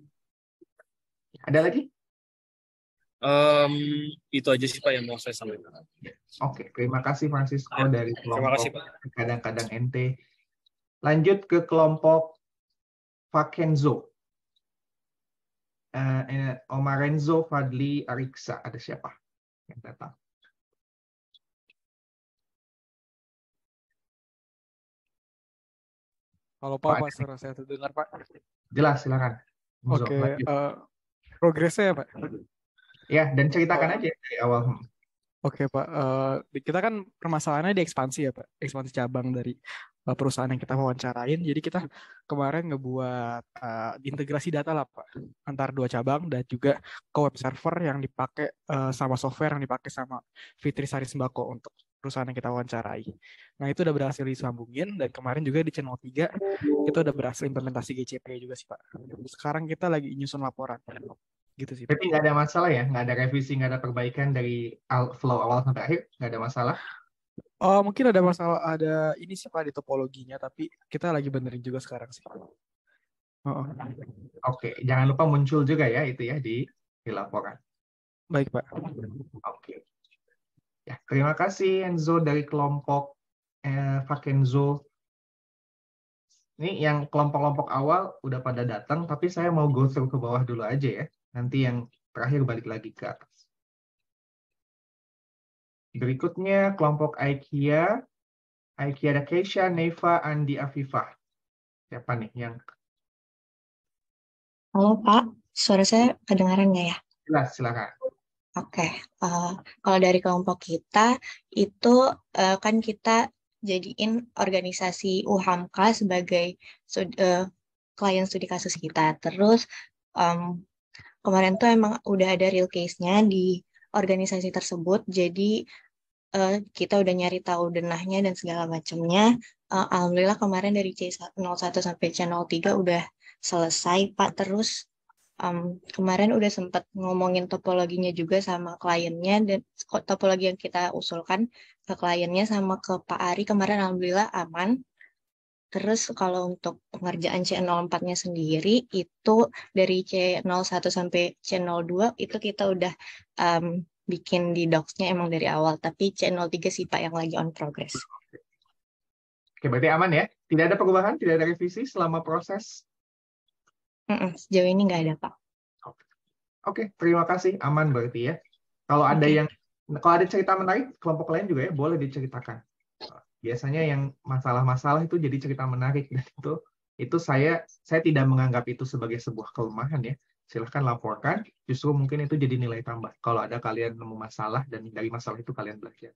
Ada lagi? Um, itu aja sih Pak yang mau saya sampaikan. Oke, terima kasih Francisco Ya. dari Terima kasih, kelompok Pak. kadang-kadang ente. Lanjut ke kelompok Fakenzo. Uh, Omarenzo, Fadli, Ariksa. Ada siapa yang datang? Halo Pak, Pak, suara saya terdengar Pak. Jelas, silakan. Oke, uh, progresnya ya Pak? Ya, dan ceritakan oh. aja dari awal. Oke Pak, uh, kita kan permasalahannya di ekspansi ya Pak, ekspansi cabang dari uh, perusahaan yang kita wawancarain. Jadi kita kemarin ngebuat uh, integrasi data lah Pak, antara dua cabang dan juga ke web server yang dipakai uh, sama software yang dipakai sama Fitri Sari Sembako untuk perusahaan yang kita wawancarai. Nah itu udah berhasil disambungin, dan kemarin juga di channel tiga kita udah berhasil implementasi G C P juga sih Pak. Sekarang kita lagi nyusun laporan. Gitu sih. Tapi nggak ada masalah ya, nggak ada revisi, nggak ada perbaikan dari flow awal sampai akhir, nggak ada masalah? Oh mungkin ada masalah, ada ini sih Pak di topologinya, tapi kita lagi benerin juga sekarang sih. Oh. Oke, jangan lupa muncul juga ya itu ya di, di laporan. Baik Pak. Oke. Ya, terima kasih Enzo dari kelompok eh, Fakenzo. Ini yang kelompok-kelompok awal udah pada datang, tapi saya mau go through ke bawah dulu aja ya. Nanti yang terakhir balik lagi ke atas. Berikutnya kelompok IKEA. IKEA ada Keisha, Neva, Andi, Afifah. Siapa nih yang? Halo Pak, suara saya kedengaran nggak ya? Jelas, silakan. Oke, uh, kalau dari kelompok kita itu uh, kan kita jadiin organisasi U H A M K sebagai uh, klien studi kasus kita. Terus um, kemarin tuh emang udah ada real case-nya di organisasi tersebut, jadi uh, kita udah nyari tahu denahnya dan segala macamnya. Uh, Alhamdulillah kemarin dari C nol satu sampai C nol tiga udah selesai, Pak. Terus um, kemarin udah sempat ngomongin topologinya juga sama kliennya, dan topologi yang kita usulkan ke kliennya sama ke Pak Ari kemarin Alhamdulillah aman. Terus kalau untuk pengerjaan C nol empat-nya sendiri, itu dari C nol satu sampai C nol dua itu kita udah um, bikin di docs-nya emang dari awal. Tapi C nol tiga sih Pak yang lagi on progress. Oke, berarti aman ya? Tidak ada perubahan, tidak ada revisi selama proses? Mm-mm, sejauh ini nggak ada Pak. Oke, terima kasih. Aman berarti ya. Kalau ada Oke. yang, kalau ada cerita menarik, kelompok lain juga ya, boleh diceritakan. Biasanya yang masalah-masalah itu jadi cerita menarik, dan itu itu saya saya tidak menganggap itu sebagai sebuah kelemahan ya. Silahkan laporkan, justru mungkin itu jadi nilai tambah kalau ada kalian nemu masalah dan dari masalah itu kalian belajar.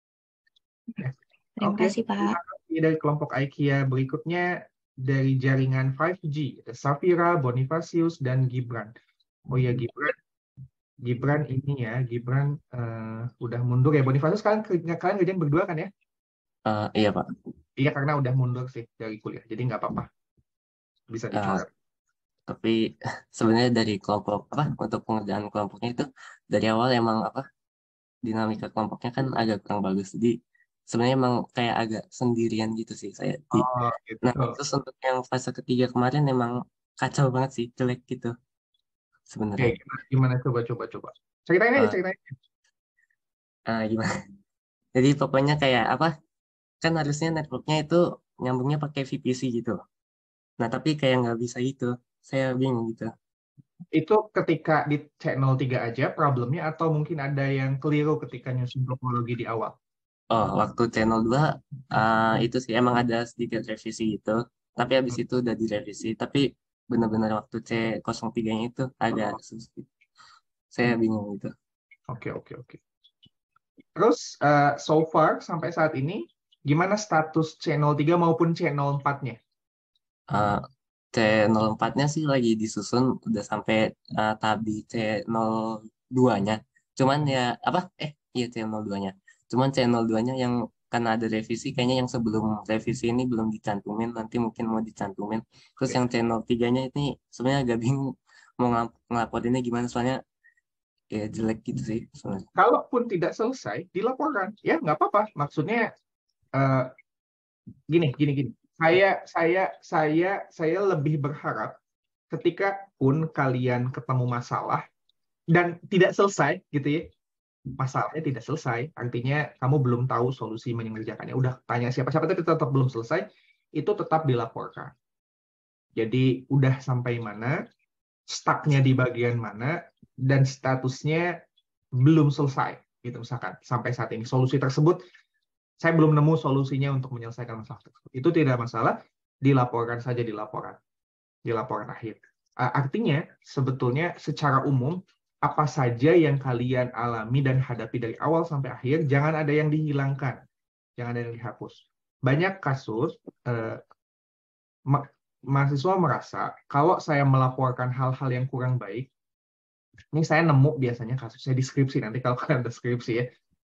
Ya. Terima Oke, kasih Pak. terima kasih dari kelompok IKEA. Berikutnya dari jaringan lima G, ada Safira, Bonifacius, dan Gibran. Oh ya, Gibran Gibran ini ya, Gibran uh, udah mundur ya. Bonifacius kalian kalian kerjaan berdua kan ya? Uh, iya Pak. Iya, karena udah mundur sih dari kuliah, jadi nggak apa-apa, bisa dicoret. Uh, tapi sebenarnya dari kelompok apa untuk pengerjaan kelompoknya itu dari awal emang apa dinamika kelompoknya kan agak kurang bagus, jadi sebenarnya emang kayak agak sendirian gitu sih saya. Di, Oh, gitu. Nah terus untuk yang fase ketiga kemarin emang kacau banget sih, jelek gitu sebenarnya. Oke, gimana, gimana coba coba coba. Ceritain aja, Uh, ceritain. uh, gimana? Jadi pokoknya kayak apa? Kan harusnya networknya itu nyambungnya pakai V P C gitu. Nah tapi kayak nggak bisa gitu. Saya bingung gitu. Itu ketika di C nol tiga aja problemnya, atau mungkin ada yang keliru ketika nyusun topologi di awal? Oh, waktu channel dua uh, itu sih emang ada sedikit revisi gitu. Tapi habis itu udah direvisi. Tapi benar-benar waktu C nol tiga-nya itu agak susah. Saya bingung gitu. Oke, oke, oke. Terus uh, so far sampai saat ini gimana status C nol tiga maupun C nol empat-nya? Uh, C nol empat-nya sih lagi disusun udah sampai uh, tahap di C nol dua-nya. Cuman ya apa? Eh, iya C nol dua-nya. Cuman C nol dua-nya yang karena ada revisi, kayaknya yang sebelum revisi ini belum dicantumin, nanti mungkin mau dicantumin. Terus yang C nol tiga-nya ini sebenarnya agak bingung mau ngelap- ngelaporinnya gimana, soalnya ya jelek gitu sih sebenarnya. Kalaupun tidak selesai, dilaporkan. Ya, nggak apa-apa. Maksudnya uh, gini, gini, gini. Saya, saya, saya, saya lebih berharap ketika pun kalian ketemu masalah dan tidak selesai, gitu ya. Masalahnya tidak selesai, artinya kamu belum tahu solusi mengerjakannya. Udah tanya siapa-siapa tapi tetap belum selesai, itu tetap dilaporkan. Jadi udah sampai mana, stuck-nya di bagian mana, dan statusnya belum selesai. Gitu misalkan, sampai saat ini solusi tersebut saya belum nemu solusinya untuk menyelesaikan masalah tersebut. Itu tidak masalah, dilaporkan saja di laporan, di laporan akhir. Artinya sebetulnya secara umum apa saja yang kalian alami dan hadapi dari awal sampai akhir, jangan ada yang dihilangkan, jangan ada yang dihapus. Banyak kasus eh, ma mahasiswa merasa kalau saya melaporkan hal-hal yang kurang baik, ini saya nemu biasanya kasusnya di skripsi, nanti kalau kalian ada skripsi ya,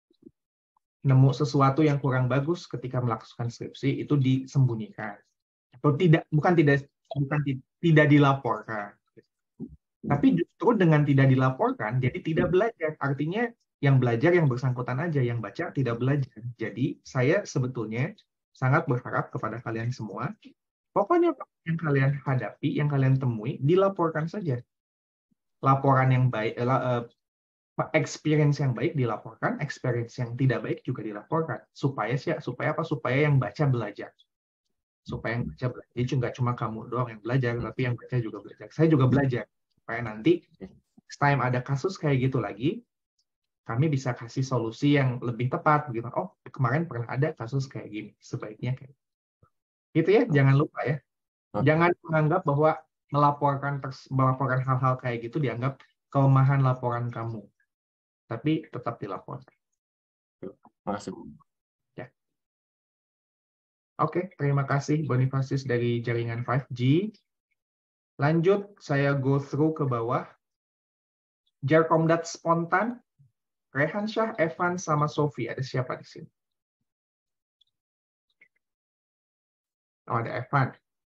nemu sesuatu yang kurang bagus ketika melakukan skripsi itu disembunyikan atau tidak, bukan tidak bukan tidak dilaporkan, tapi justru dengan tidak dilaporkan jadi tidak belajar. Artinya yang belajar yang bersangkutan aja, yang baca tidak belajar. Jadi saya sebetulnya sangat berharap kepada kalian semua, pokoknya yang kalian hadapi, yang kalian temui, dilaporkan saja. Laporan yang baik, eh, experience yang baik dilaporkan, experience yang tidak baik juga dilaporkan. Supaya sih, supaya apa? Supaya yang baca belajar. Supaya yang baca belajar. Jadi nggak cuma kamu doang yang belajar, tapi yang baca juga belajar. Saya juga belajar. Supaya nanti next time ada kasus kayak gitu lagi, kami bisa kasih solusi yang lebih tepat. Begitu. Oh, kemarin pernah ada kasus kayak gini. Sebaiknya kayak gitu ya. Jangan lupa ya. Jangan menganggap bahwa melaporkan melaporkan hal-hal kayak gitu dianggap kelemahan laporan kamu. Tapi tetap dilaporkan. Makasih. Ya. Oke, terima kasih Bonifacius dari jaringan lima G. Lanjut, saya go through ke bawah. Jarcomdat spontan, Rehan Syah, Evan, sama Sofi. Ada siapa di sini? Oh, ada Evan.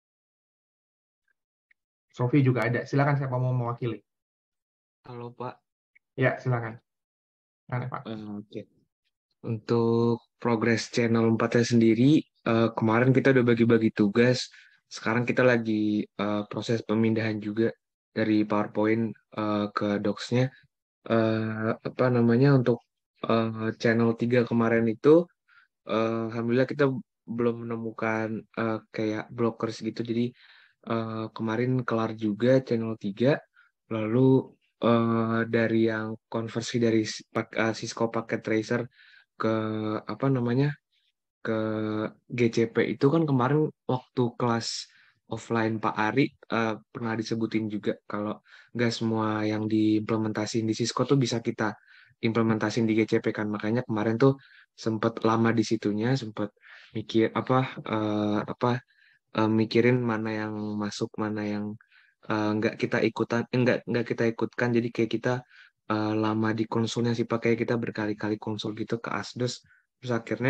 Sofi juga ada. Silakan siapa mau mewakili. Halo Pak. Ya, silakan. Nah, Evan. Eh, Oke. Untuk progres channel empatnya sendiri, eh, kemarin kita udah bagi-bagi tugas. Sekarang kita lagi eh, proses pemindahan juga dari PowerPoint eh, ke Docs-nya. Eh, apa namanya untuk eh, channel tiga kemarin itu, eh, alhamdulillah kita belum menemukan eh, kayak blockers gitu. Jadi eh, kemarin kelar juga channel tiga. Lalu eh, dari yang konversi dari s- pak- eh, Cisco Packet Tracer ke apa namanya ke G C P itu kan kemarin waktu kelas offline Pak Ari eh, pernah disebutin juga kalau nggak semua yang diimplementasiin di Cisco tuh bisa kita implementasiin di G C P kan, makanya kemarin tuh sempat lama di situnya, sempat mikir apa eh, apa eh, mikirin mana yang masuk mana yang eh, nggak kita ikutan eh, nggak nggak kita ikutkan, jadi kayak kita eh, lama di konsulnya sih pakai kita berkali-kali konsul gitu ke Asdos, terus akhirnya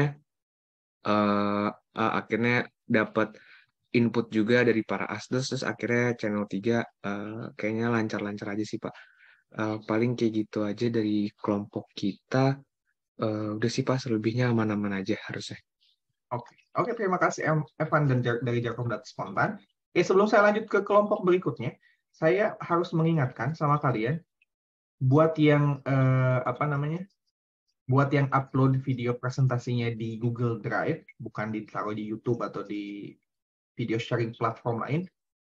eh, eh, akhirnya dapat input juga dari para Asdos, terus akhirnya channel tiga eh, kayaknya lancar-lancar aja sih Pak. Eh, paling kayak gitu aja dari kelompok kita. Eh, udah sih Pak, selebihnya aman-aman aja harusnya. Oke, oke terima kasih Em- Evan dan Jar- dari Jakom Data Spontan. Eh, sebelum saya lanjut ke kelompok berikutnya, saya harus mengingatkan sama kalian, buat yang eh, apa namanya, buat yang upload video presentasinya di Google Drive, bukan ditaruh di YouTube atau di video sharing platform lain,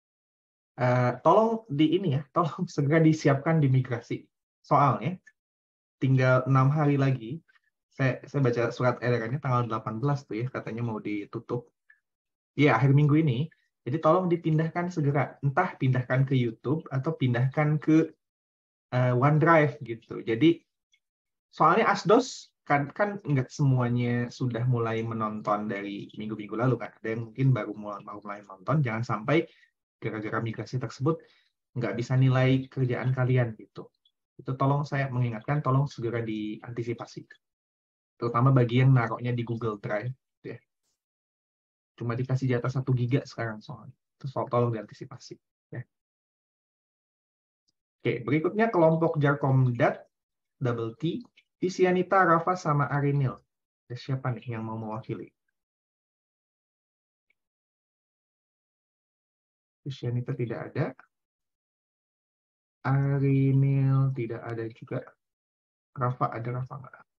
eh, tolong di ini ya, tolong segera disiapkan di migrasi. Soalnya tinggal enam hari lagi, saya, saya baca surat edarannya tanggal delapan belas tuh ya, katanya mau ditutup. Ya, akhir minggu ini. Jadi tolong dipindahkan segera. Entah pindahkan ke YouTube atau pindahkan ke uh, OneDrive gitu. Jadi soalnya Asdos kan kan nggak semuanya sudah mulai menonton dari minggu-minggu lalu kan. Ada yang mungkin baru mulai baru mulai nonton. Jangan sampai gara-gara migrasi tersebut nggak bisa nilai kerjaan kalian gitu. Itu tolong saya mengingatkan, tolong segera diantisipasi. Terutama bagi yang naruhnya di Google Drive. Ya. Cuma dikasih jatah satu giga sekarang soalnya. Itu soal tolong diantisipasi. Ya. Oke, berikutnya kelompok Jarkomdat, Double T, Visianita, Rafa, sama Arinil. Ada siapa nih yang mau mewakili? Visianita tidak ada. Arinil tidak ada juga. Rafa ada, Rafa nggak ada.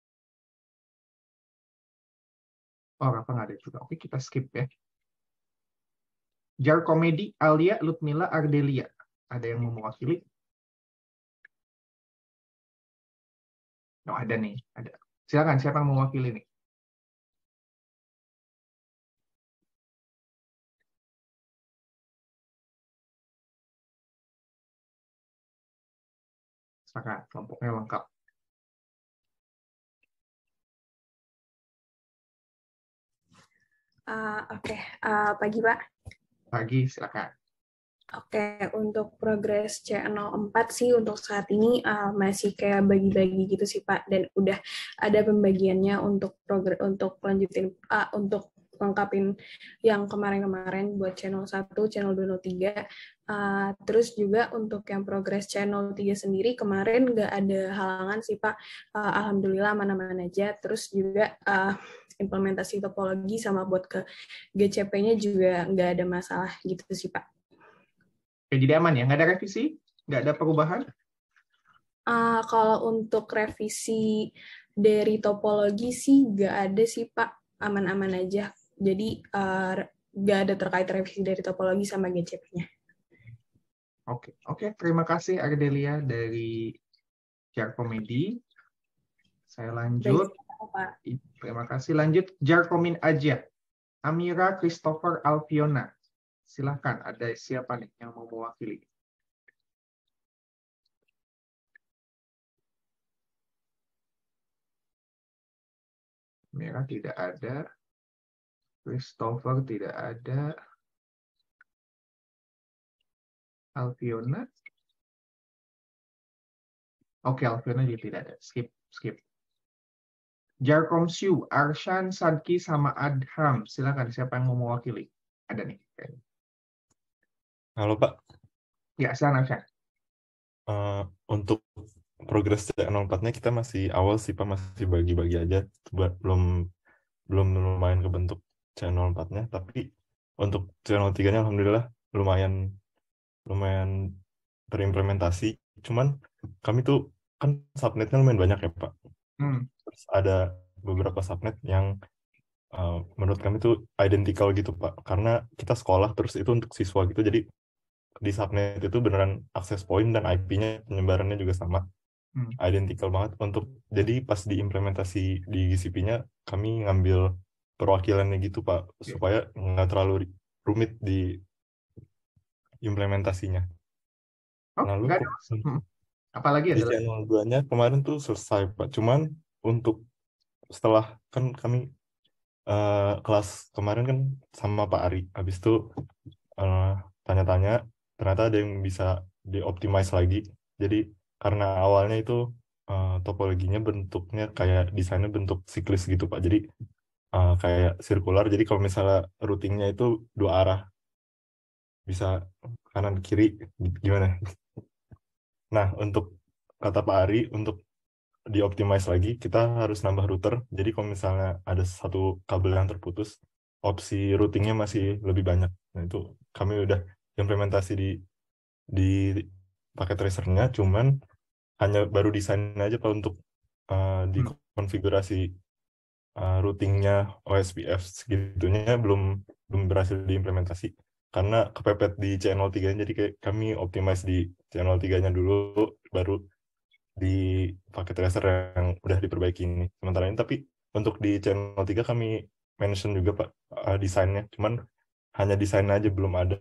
Oh, Rafa nggak ada juga. Oke, kita skip ya. Jarkomedi, Alia, Lutmila, Ardelia. Ada yang mau mewakili? Oh, ada nih. Ada. Silakan, siapa yang mau mewakili nih? Silakan, kelompoknya lengkap. Uh, Oke, okay. uh, pagi Pak. Pagi, silakan. Oke, okay. Untuk progres channel empat sih untuk saat ini uh, masih kayak bagi-bagi gitu sih Pak, dan udah ada pembagiannya untuk progres untuk lanjutin uh, untuk lengkapin yang kemarin-kemarin buat channel satu, channel dua nol tiga. Uh, terus juga untuk yang progres channel tiga sendiri kemarin nggak ada halangan sih Pak. Uh, Alhamdulillah aman-aman aja. Terus juga uh, implementasi topologi sama buat ke G C P-nya juga nggak ada masalah gitu sih Pak. Oke, jadi aman ya? Nggak ada revisi? Nggak ada perubahan? Uh, kalau untuk revisi dari topologi sih nggak ada sih Pak. Aman-aman aja. Jadi uh, nggak ada terkait revisi dari topologi sama G C P-nya. Oke, oke. Terima kasih Ardelia dari Jarkomedi. Saya lanjut. Pak. Terima kasih. Lanjut Jarkomin aja. Amira, Christopher, Alfiona. Silakan. Ada siapa nih yang mau mewakili? Amira tidak ada. Christopher tidak ada. Alfiona. Oke, Alfiona juga tidak ada. Skip. skip. Jarkomsyu, Arshan, Sadki, sama Adham. Silakan, siapa yang mau mewakili? Ada nih. Halo Pak, Ya, silakan Arshan. Eh, untuk progres channel empat-nya kita masih awal sih Pak, masih bagi-bagi aja. Ba- Belum belum lumayan kebentuk channel empat-nya, tapi untuk channel tiga-nya alhamdulillah lumayan lumayan terimplementasi. Cuman kami tuh kan subnetnya lumayan banyak ya Pak. Hmm. Terus ada beberapa subnet yang eh, menurut kami tuh identical gitu Pak. Karena kita sekolah terus itu untuk siswa gitu. Jadi di subnet itu beneran akses point dan I P-nya penyebarannya juga sama. Hmm. Identical banget untuk jadi pas diimplementasi di G C P-nya kami ngambil perwakilannya gitu Pak Ya. supaya nggak terlalu ri- rumit di implementasinya. Oh, Lalu enggak ada. ke- Hmm. Apalagi di ada lagi? channel dua-nya kemarin tuh selesai Pak. Cuman untuk setelah kan kami eh, kelas kemarin kan sama Pak Ari, habis itu eh, tanya-tanya ternyata ada yang bisa dioptimize lagi. Jadi karena awalnya itu eh, topologinya bentuknya kayak desainnya bentuk siklis gitu Pak. Jadi eh, kayak sirkular. Jadi kalau misalnya routingnya itu dua arah, bisa kanan kiri gimana? Nah, untuk kata Pak Ari, untuk dioptimize lagi, kita harus nambah router. Jadi kalau misalnya ada satu kabel yang terputus, opsi routingnya masih lebih banyak. Nah, itu kami udah implementasi di di paket tracernya, cuman hanya baru desain aja Pak untuk uh, di Hmm. konfigurasi uh, routingnya O S P F segitunya belum belum berhasil diimplementasi karena kepepet di channel tiga, jadi kayak kami optimize di channel tiga-nya dulu baru di paket tracer yang udah diperbaiki ini sementara ini. Tapi untuk di channel tiga kami mention juga Pak uh, desainnya, cuman hanya desain aja, belum ada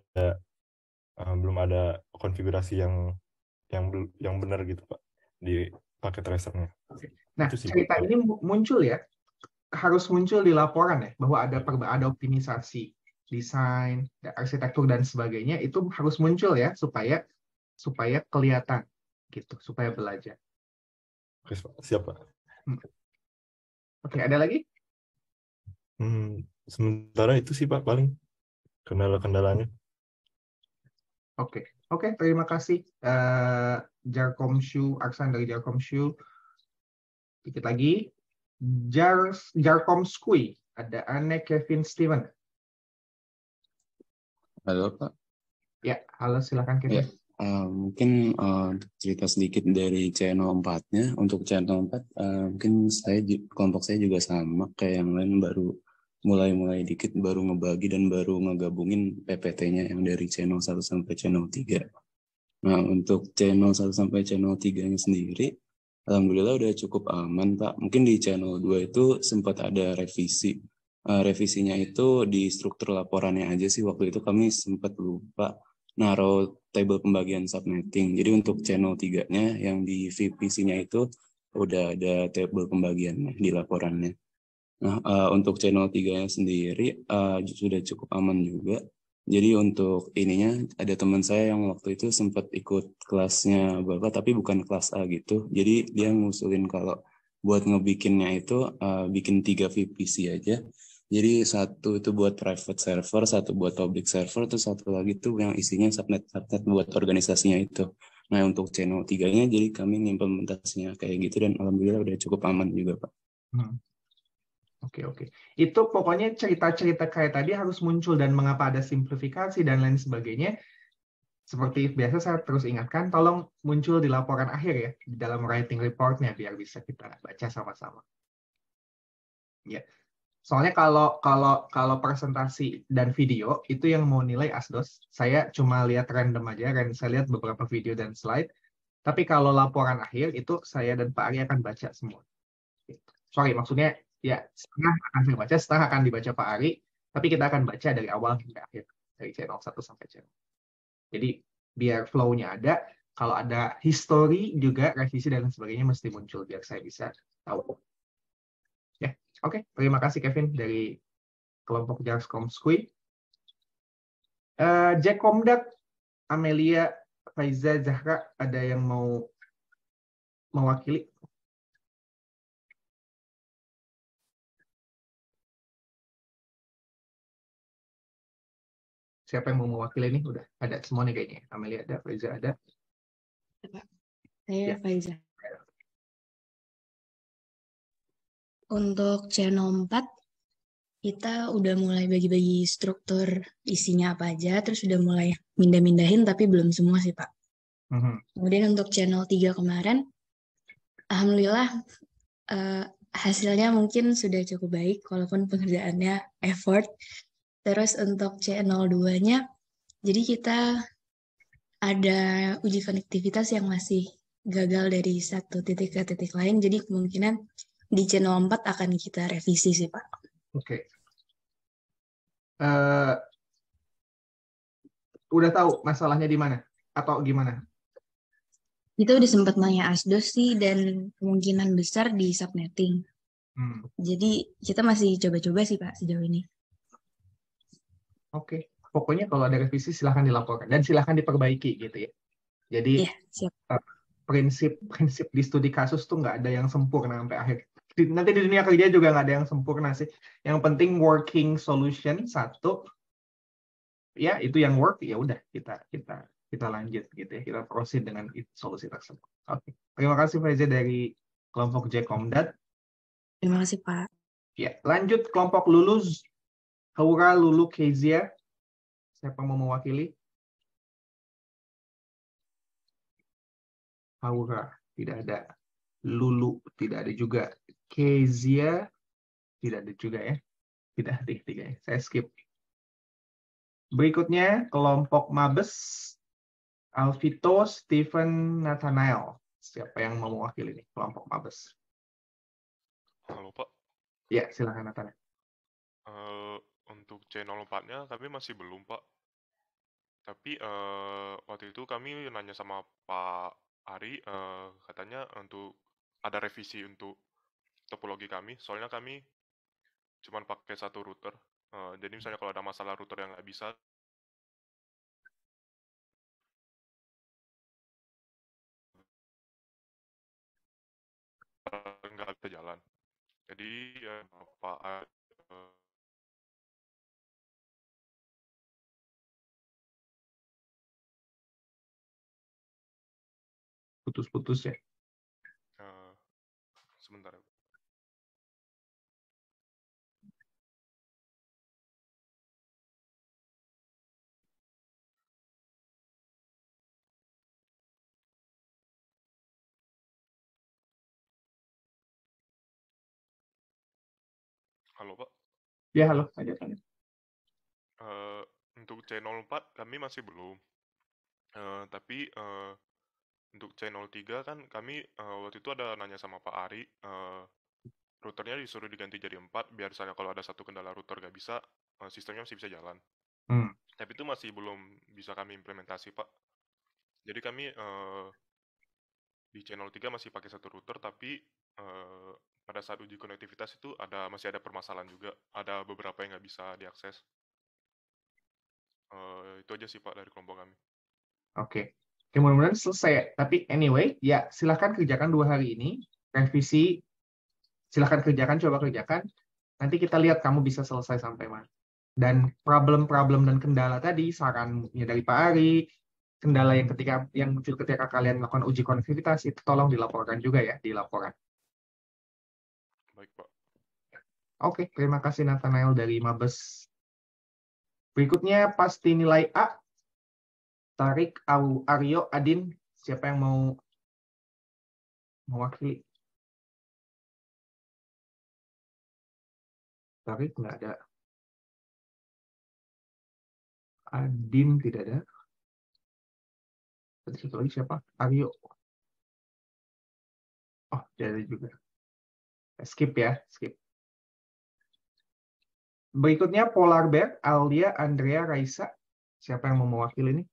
uh, belum ada konfigurasi yang yang bel- yang benar gitu Pak di paket tracernya. Oke. Nah, Itu sih Pak. cerita ini mu- muncul ya, harus muncul di laporan ya, bahwa ada perba- ada optimisasi desain, dan arsitektur dan sebagainya, itu harus muncul ya supaya supaya kelihatan gitu, supaya belajar. Oke, Pak. Siap Pak. Hmm. Oke, ada lagi? Hmm, sementara itu sih Pak paling kendala-kendalanya. Oke, oke, terima kasih eh Jarkomsyu, Aksan dari Jarkomsyu. Dikit lagi, Jar Jarkomskui, ada Anne, Kevin, Steven. Halo Pak. Ya, halo, silakan Ya, Kevin. eh, mungkin eh, cerita sedikit dari channel empat-nya. Untuk channel empat, eh, mungkin saya ju- kelompok saya juga sama kayak yang lain, baru mulai-mulai dikit, baru ngebagi dan baru ngegabungin P P T-nya yang dari channel satu sampai channel tiga. Nah, untuk channel satu sampai channel tiga-nya sendiri, alhamdulillah udah cukup aman Pak. Mungkin di channel dua itu sempat ada revisi. Eh, revisinya itu di struktur laporannya aja sih, waktu itu kami sempat lupa naruh table pembagian subnetting. Jadi untuk channel tiga-nya yang di V P C-nya itu udah ada table pembagiannya di laporannya. Nah, uh, untuk channel tiga-nya sendiri uh, sudah cukup aman juga. Jadi untuk ininya ada teman saya yang waktu itu sempat ikut kelasnya Bapak, tapi bukan kelas A gitu. Jadi dia ngusulin kalau buat ngebikinnya itu uh, bikin tiga V P C aja. Jadi satu itu buat private server, satu buat public server, terus satu lagi tuh yang isinya subnet-subnet buat organisasinya itu. Nah untuk channel tiganya jadi kami ngimplementasinya kayak gitu dan alhamdulillah udah cukup aman juga Pak. Hmm. Oke, oke. Itu pokoknya cerita-cerita kayak tadi harus muncul, dan mengapa ada simplifikasi dan lain sebagainya. Seperti biasa saya terus ingatkan, tolong muncul di laporan akhir ya, di dalam writing report-nya biar bisa kita baca sama-sama. Ya. Soalnya kalau kalau kalau presentasi dan video itu yang mau nilai Asdos, saya cuma lihat random aja, dan saya lihat beberapa video dan slide. Tapi kalau laporan akhir itu saya dan Pak Ari akan baca semua. Sorry, maksudnya ya setengah akan saya baca, setengah akan dibaca Pak Ari, tapi kita akan baca dari awal hingga akhir, dari channel satu sampai channel. Jadi biar flow-nya ada, kalau ada history juga, revisi dan lain sebagainya mesti muncul biar saya bisa tahu. Ya, oke. Terima kasih Kevin dari kelompok Jarkomskui. Uh, Jakomdak, Amelia, Faiza, Zahra, ada yang mau mewakili? Siapa yang mau mewakili ini? Udah ada semua nih kayaknya. Amelia ada, Faiza ada. Saya Ya. Faiza. Untuk channel empat, kita udah mulai bagi-bagi struktur isinya apa aja, terus udah mulai mindah-mindahin, tapi belum semua sih, Pak. Mhm. Kemudian untuk channel tiga kemarin, Alhamdulillah eh, hasilnya mungkin sudah cukup baik, walaupun pengerjaannya effort. Terus untuk channel dua-nya, jadi kita ada uji konektivitas yang masih gagal dari satu titik ke titik lain, jadi kemungkinan di channel empat akan kita revisi sih, Pak. Oke. Eh, udah tahu masalahnya di mana? Atau gimana? Kita udah sempat nanya asdos sih, dan kemungkinan besar di subnetting. Hmm. Jadi kita masih coba-coba sih, Pak, sejauh ini. Oke. Pokoknya kalau ada revisi silahkan dilaporkan. Dan silahkan diperbaiki gitu ya. Jadi Iya, siap. eh, prinsip-prinsip di studi kasus tuh nggak ada yang sempurna sampai akhir. Di- Nanti di dunia kerja juga nggak ada yang sempurna sih. Yang penting working solution satu, ya itu yang work, ya udah kita kita kita lanjut gitu ya. Kita proceed dengan it- solusi tersebut. Oke. Terima kasih Faiza dari kelompok J-Komdat. Terima kasih, Pak. Ya, lanjut kelompok Lulus, Haura, Lulu, Kezia. Siapa mau mewakili? Haura, tidak ada. Lulu, tidak ada juga. Kezia, tidak ada juga ya. Tidak ada tiga ya. Saya skip. Berikutnya, kelompok Mabes, Alvito, Stephen, Nathanael. Siapa yang mau mewakili nih, kelompok Mabes? Halo Pak, Ya, silakan Nathanael. Eh, untuk channel empat-nya kami masih belum Pak. Tapi eh, waktu itu kami nanya sama Pak Ari, eh, katanya untuk ada revisi untuk topologi kami. Soalnya kami cuma pakai satu router. Eh, jadi misalnya kalau ada masalah router yang nggak bisa, eh, nggak bisa jalan. Jadi eh, Pak Ari, eh, Putus-putus ya. eh, sebentar ya. Halo Pak. Ya, halo. Aja tanya. Eh, untuk channel empat kami masih belum. Eh, tapi eh, untuk channel tiga kan kami eh, waktu itu ada nanya sama Pak Ari, eh, routernya disuruh diganti jadi empat biar misalnya kalau ada satu kendala router nggak bisa, eh, sistemnya masih bisa jalan. Hmm. Tapi itu masih belum bisa kami implementasi Pak. Jadi kami eh, di channel tiga masih pakai satu router, tapi eh, pada saat uji konektivitas itu ada masih ada permasalahan juga, ada beberapa yang nggak bisa diakses. Eh, itu aja sih Pak dari kelompok kami. Oke. Oke, mudah-mudahan selesai. Tapi anyway, ya silahkan kerjakan dua hari ini. Revisi, silahkan kerjakan, coba kerjakan. Nanti kita lihat kamu bisa selesai sampai mana. Dan problem-problem dan kendala tadi, sarannya dari Pak Ari, kendala yang ketika yang muncul ketika kalian melakukan uji konektivitas, itu tolong dilaporkan juga ya, dilaporkan. Baik Pak. Oke, terima kasih Nathanael dari Mabes. Berikutnya pasti nilai A. Tarik, Au, Aryo, Adin, siapa yang mau mewakili? Tarik nggak ada. Adin tidak ada. Tadi satu lagi siapa? Aryo. Oh, tidak ada juga. Skip ya, skip. Berikutnya Polar Bear, Alia, Andrea, Raisa. Siapa yang mau mewakili ini?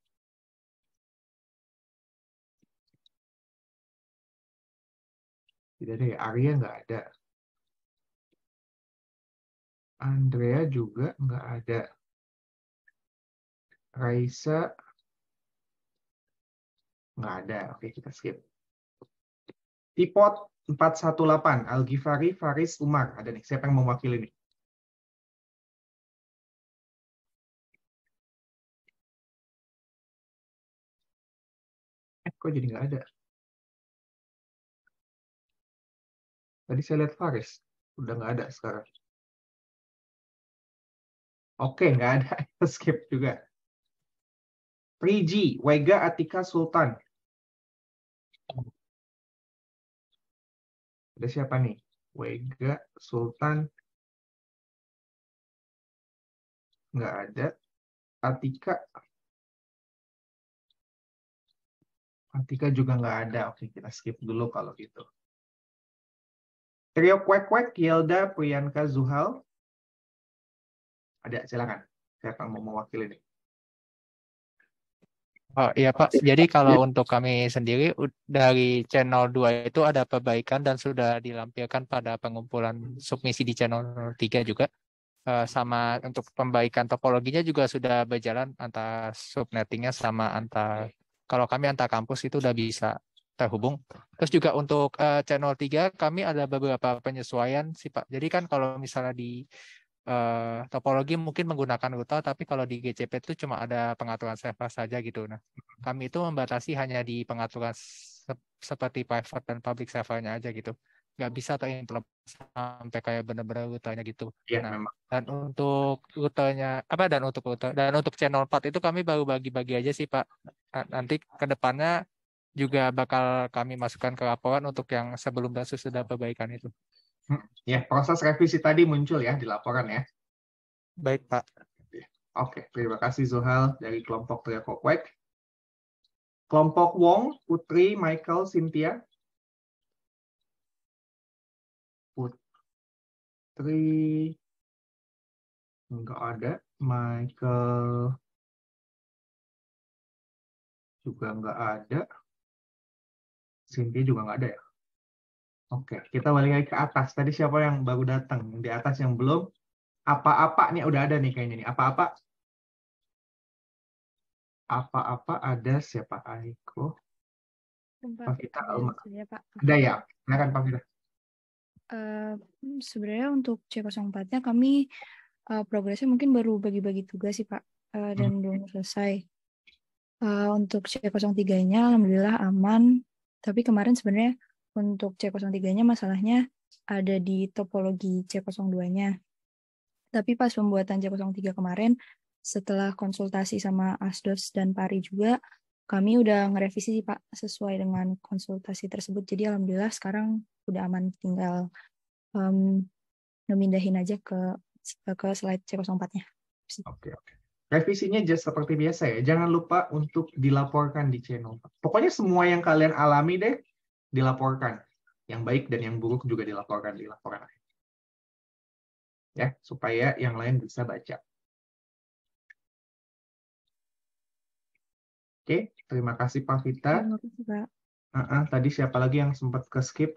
Tidak ada ya, Arya nggak ada. Andrea juga nggak ada. Raisa nggak ada. Oke, kita skip. Tipot empat satu delapan, Al-Ghifari, Faris, Umar. Ada nih, siapa yang mau mewakili nih? Kok jadi nggak ada? Tadi saya lihat Faris. Udah nggak ada sekarang. Oke, nggak ada. Skip juga. tiga G, Wega Atika Sultan. Ada siapa nih? Wega Sultan. Nggak ada. Atika. Atika juga nggak ada. Oke, kita skip dulu kalau gitu. Trio Kwek Kwek, Yelda, Priyanka, Zuhal. Ada, silakan. Siapa yang mau mewakili nih? Oh iya Pak, jadi kalau untuk kami sendiri u- dari channel dua itu ada perbaikan dan sudah dilampirkan pada pengumpulan submisi di channel tiga juga. Eh, sama untuk pembaikan topologinya juga sudah berjalan antar subnettingnya sama antar, kalau kami antar kampus itu udah bisa terhubung. Terus juga untuk eh, channel tiga kami ada beberapa penyesuaian sih Pak. Jadi kan kalau misalnya di eh, topologi mungkin menggunakan router, tapi kalau di G C P itu cuma ada pengaturan server saja gitu. Nah, kami itu membatasi hanya di pengaturan se- seperti private dan public servernya aja gitu. Nggak bisa terimplementasi sampai kayak benar-benar routernya gitu. Ya, Nah, memang. dan untuk routernya apa dan untuk router dan untuk channel empat itu kami baru bagi-bagi aja sih Pak. Nah, nanti ke depannya juga bakal kami masukkan ke laporan untuk yang sebelum dan sesudah perbaikan itu. Hmm, Ya, proses revisi tadi muncul ya di laporan ya. Baik Pak. Oke, terima kasih Zuhal dari kelompok Trio Kwek Kwek. Kelompok Wong, Putri, Michael, Cynthia. Putri nggak ada, Michael juga nggak ada, Cynthia juga nggak ada ya. Oke, kita balik lagi ke atas. Tadi siapa yang baru datang? Di atas yang belum. Apa-apa nih udah ada nih kayaknya nih. Apa-apa? Apa-apa ada siapa? Aiko, Pak, Pavita, ada Alma. saya Pak. Ada ya? Silakan Pavita. Eh, sebenarnya untuk C nol empat-nya kami eh, progresnya mungkin baru bagi-bagi tugas sih Pak, eh, dan belum selesai. Eh, untuk C nol tiga-nya alhamdulillah aman, tapi kemarin sebenarnya untuk C nol tiga-nya masalahnya ada di topologi C nol dua-nya. Tapi pas pembuatan C nol tiga kemarin, setelah konsultasi sama Asdos dan Pari juga, kami udah ngerevisi sih Pak sesuai dengan konsultasi tersebut. Jadi alhamdulillah sekarang udah aman, tinggal um, ngemindahin aja ke ke slide C nol empat-nya. Oke, oke. Revisinya just seperti biasa ya. Jangan lupa untuk dilaporkan di channel. Pokoknya semua yang kalian alami deh dilaporkan. Yang baik dan yang buruk juga dilaporkan di laporan akhir. Ya, supaya yang lain bisa baca. Oke, terima kasih Pak Vita. Terima kasih Pak. Uh-uh, tadi siapa lagi yang sempat ke skip?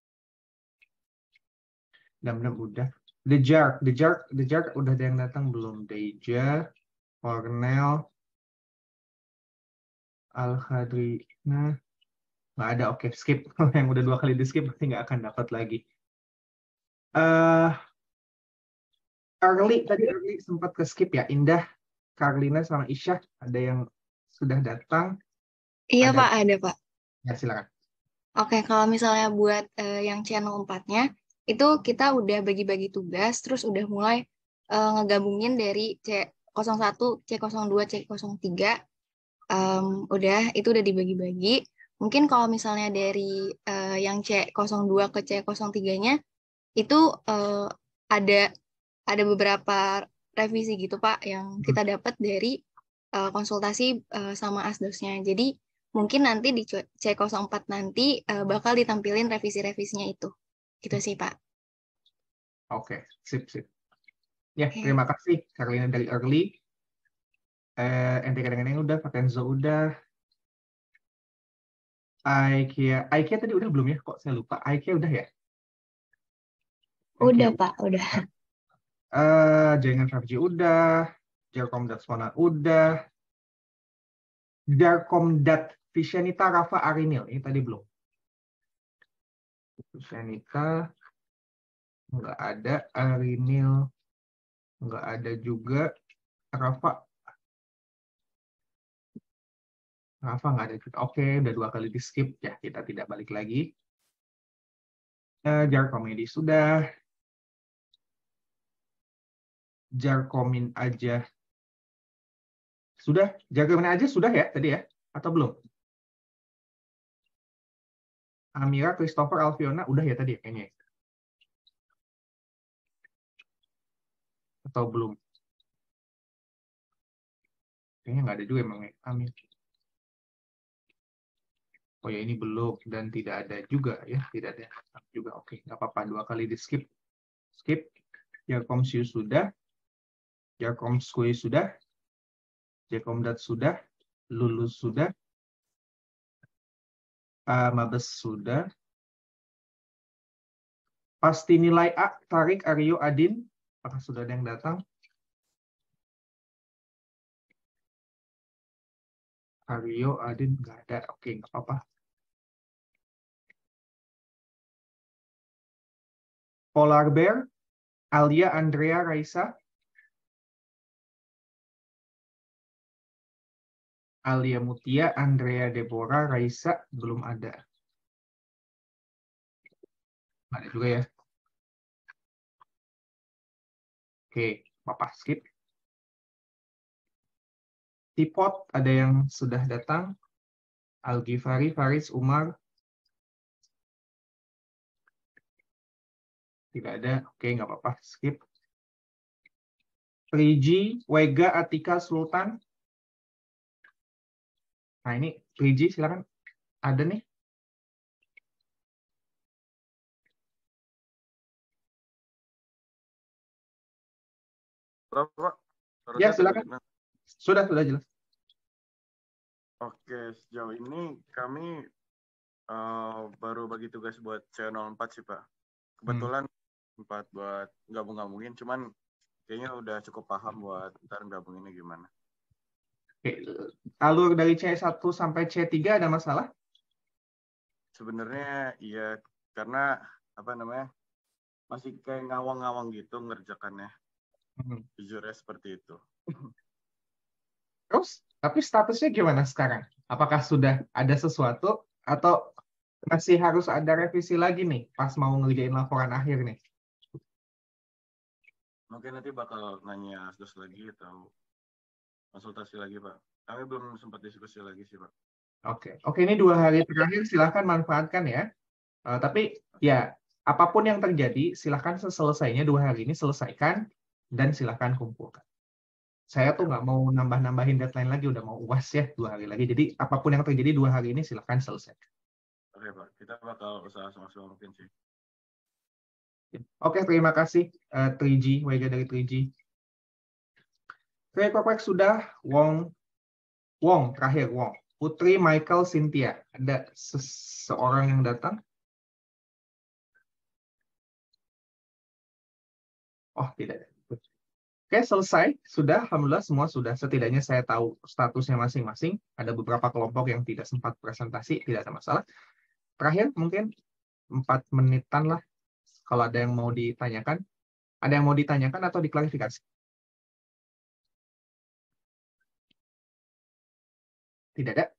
Mudah-mudahan udah. The Jar, The Jar, The Jar udah ada yang datang belum? Deja, Cornell, Al-Khadri. Nah, nggak ada. Oke, skip. Yang udah dua kali di skip berarti nggak akan dapat lagi. Uh, Early, tadi Early sempat ke skip ya. Indah, Carlina sama Isya ada yang sudah datang. Iya Ada. Pak, ada Pak. Ya, silakan. Oke, kalau misalnya buat eh, yang channel empat-nya, itu kita udah bagi-bagi tugas, terus udah mulai eh, ngegabungin dari C nol satu, C nol dua, C nol tiga. Um, udah, itu udah dibagi-bagi. Mungkin kalau misalnya dari eh, yang C nol dua ke C nol tiga-nya, itu eh, ada ada beberapa revisi gitu Pak, yang kita dapat dari eh, konsultasi eh, sama Asdosnya. Jadi, mungkin nanti di C nol empat nanti uh, bakal ditampilin revisi-revisinya itu. Gitu sih, Pak. Oke, sip, sip. Ya, Oke. terima kasih Carlina dari Early. Eh, N T K dengan yang udah, Patenzo udah. IKEA, IKEA tadi udah belum ya? Kok saya lupa? IKEA udah ya? Udah, IKEA. Pak, udah. Eh, jaringan lima G udah. Jarcom Datswana udah. Jarcom Dat Visyanita Rafa Arinil. Ini tadi belum. Visyanita nggak ada. Arinil nggak ada juga. Rafa Rafa nggak ada juga. Oke, udah dua kali di skip. Ya, kita tidak balik lagi. Uh, jar komedi sudah. Jar komin aja. Sudah. Jar komin aja sudah ya tadi ya? Atau belum? Amira, Christopher, Alfiona, udah ya tadi ya kayaknya. Atau belum? Kayaknya nggak ada juga emang ya. Amir. Oh ya ini belum dan tidak ada juga ya, tidak ada juga. Oke, nggak apa-apa. Dua kali di skip. Skip. Jakomsiu sudah. Jakomskui sudah. Jakomdat sudah. Lulus sudah. Uh, Mabes sudah. Pasti nilai A, Tarik, Aryo, Adin. Apakah sudah ada yang datang? Aryo, Adin, nggak ada. Oke, nggak apa-apa. Polar Bear, Alia, Andrea, Raisa. Alia Mutia, Andrea, Deborah, Raisa, belum ada. Nggak ada juga ya. Oke, Bapak skip. Tipot, ada yang sudah datang. Al-Ghifari, Faris, Umar. Tidak ada. Oke, nggak apa-apa. Skip. Riji, Wega, Atika, Sultan. Nah, ini Riji, silakan. Ada nih. Bapak, Ya, silakan. Sudah, sudah jelas. Oke, sejauh ini kami uh, baru bagi tugas buat C nol empat sih, Pak. Kebetulan hmm. empat buat gabung-gabungin, cuman kayaknya udah cukup paham buat ntar gabunginnya gimana. Oke, alur dari C satu sampai C tiga ada masalah? Sebenarnya iya, karena apa namanya, masih kayak ngawang-ngawang gitu ngerjakannya. Hmm. Jujurnya seperti itu. Terus, tapi statusnya gimana sekarang? Apakah sudah ada sesuatu atau masih harus ada revisi lagi nih pas mau ngerjain laporan akhir nih? Mungkin nanti bakal nanya terus lagi atau konsultasi lagi, Pak. Kami belum sempat diskusi lagi sih, Pak. Oke, oke ini dua hari terakhir silahkan manfaatkan ya. Uh, tapi ya apapun yang terjadi silahkan selesainya dua hari ini selesaikan dan silahkan kumpulkan. Saya tuh nggak mau nambah-nambahin deadline lagi, udah mau U A S ya dua hari lagi. Jadi apapun yang terjadi dua hari ini silahkan selesaikan. Oke Pak, kita bakal usaha semaksimal mungkin sih. Oke, terima kasih uh, tiga G, Wega dari tiga G. Oke, Kwek sudah, Wong, Wong terakhir Wong. Putri, Michael, Cynthia. Ada seseorang yang datang? Oh, tidak. Oke, selesai. Sudah, alhamdulillah semua sudah. Setidaknya saya tahu statusnya masing-masing. Ada beberapa kelompok yang tidak sempat presentasi, tidak ada masalah. Terakhir, mungkin empat menitan lah. Kalau ada yang mau ditanyakan. Ada yang mau ditanyakan atau diklarifikasi? Tidak ada.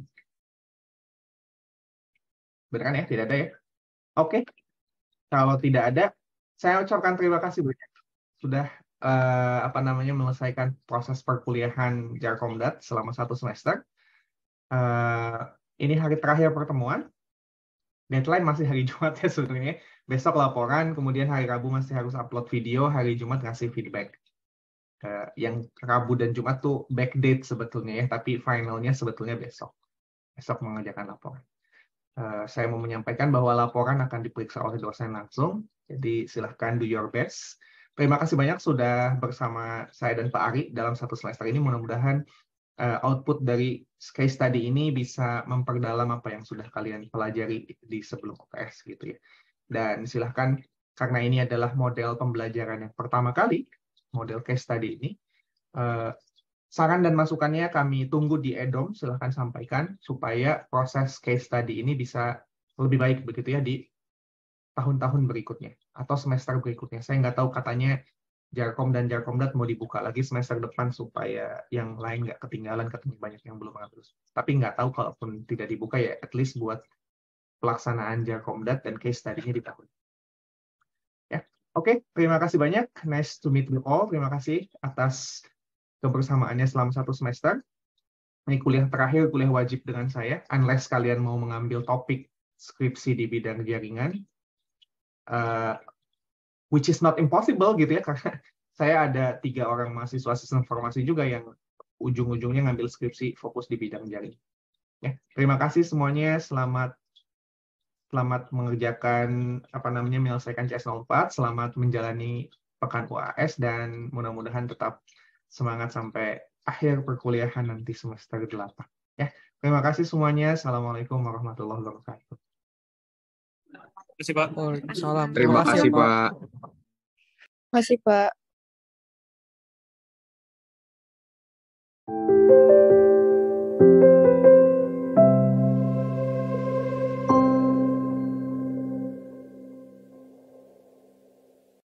Benar kan ya? Tidak ada ya? Oke. Kalau tidak ada, saya ucapkan terima kasih banyak. Sudah Uh, apa namanya menyelesaikan proses perkuliahan Jarkomdat selama satu semester. Uh, ini hari terakhir pertemuan. Deadline masih hari Jumat ya sebenarnya. Besok laporan, kemudian hari Rabu masih harus upload video, hari Jumat ngasih feedback. Uh, yang Rabu dan Jumat tuh backdate sebetulnya ya, tapi finalnya sebetulnya besok. Besok mengerjakan laporan. Uh, saya mau menyampaikan bahwa laporan akan diperiksa oleh dosen langsung, jadi silahkan do your best. Terima kasih banyak sudah bersama saya dan Pak Ari dalam satu semester ini. Mudah-mudahan uh, output dari case study ini bisa memperdalam apa yang sudah kalian pelajari di sebelum U T S gitu ya. Dan silahkan, karena ini adalah model pembelajaran yang pertama kali, model case study ini, uh, saran dan masukannya kami tunggu di Edom, silahkan sampaikan supaya proses case study ini bisa lebih baik begitu ya di tahun-tahun berikutnya atau semester berikutnya. Saya nggak tahu katanya Jarkom dan Jarkomdat mau dibuka lagi semester depan supaya yang lain nggak ketinggalan, ketemu banyak yang belum mengambil. Tapi nggak tahu kalaupun tidak dibuka ya at least buat pelaksanaan Jarkomdat dan case study-nya di tahun. Ya, oke, okay, terima kasih banyak. Nice to meet you all. Terima kasih atas kebersamaannya selama satu semester. Ini kuliah terakhir, kuliah wajib dengan saya, unless kalian mau mengambil topik skripsi di bidang jaringan, uh, which is not impossible gitu ya, karena saya ada tiga orang mahasiswa sistem informasi juga yang ujung-ujungnya ngambil skripsi fokus di bidang jaringan. Ya, terima kasih semuanya, selamat selamat mengerjakan apa namanya menyelesaikan C S nol empat, selamat menjalani pekan U A S dan mudah-mudahan tetap semangat sampai akhir perkuliahan nanti semester delapan. Ya, terima kasih semuanya. Assalamualaikum warahmatullahi wabarakatuh. Terima kasih Pak. Waalaikumsalam. Terima kasih Pak. Terima kasih Pak.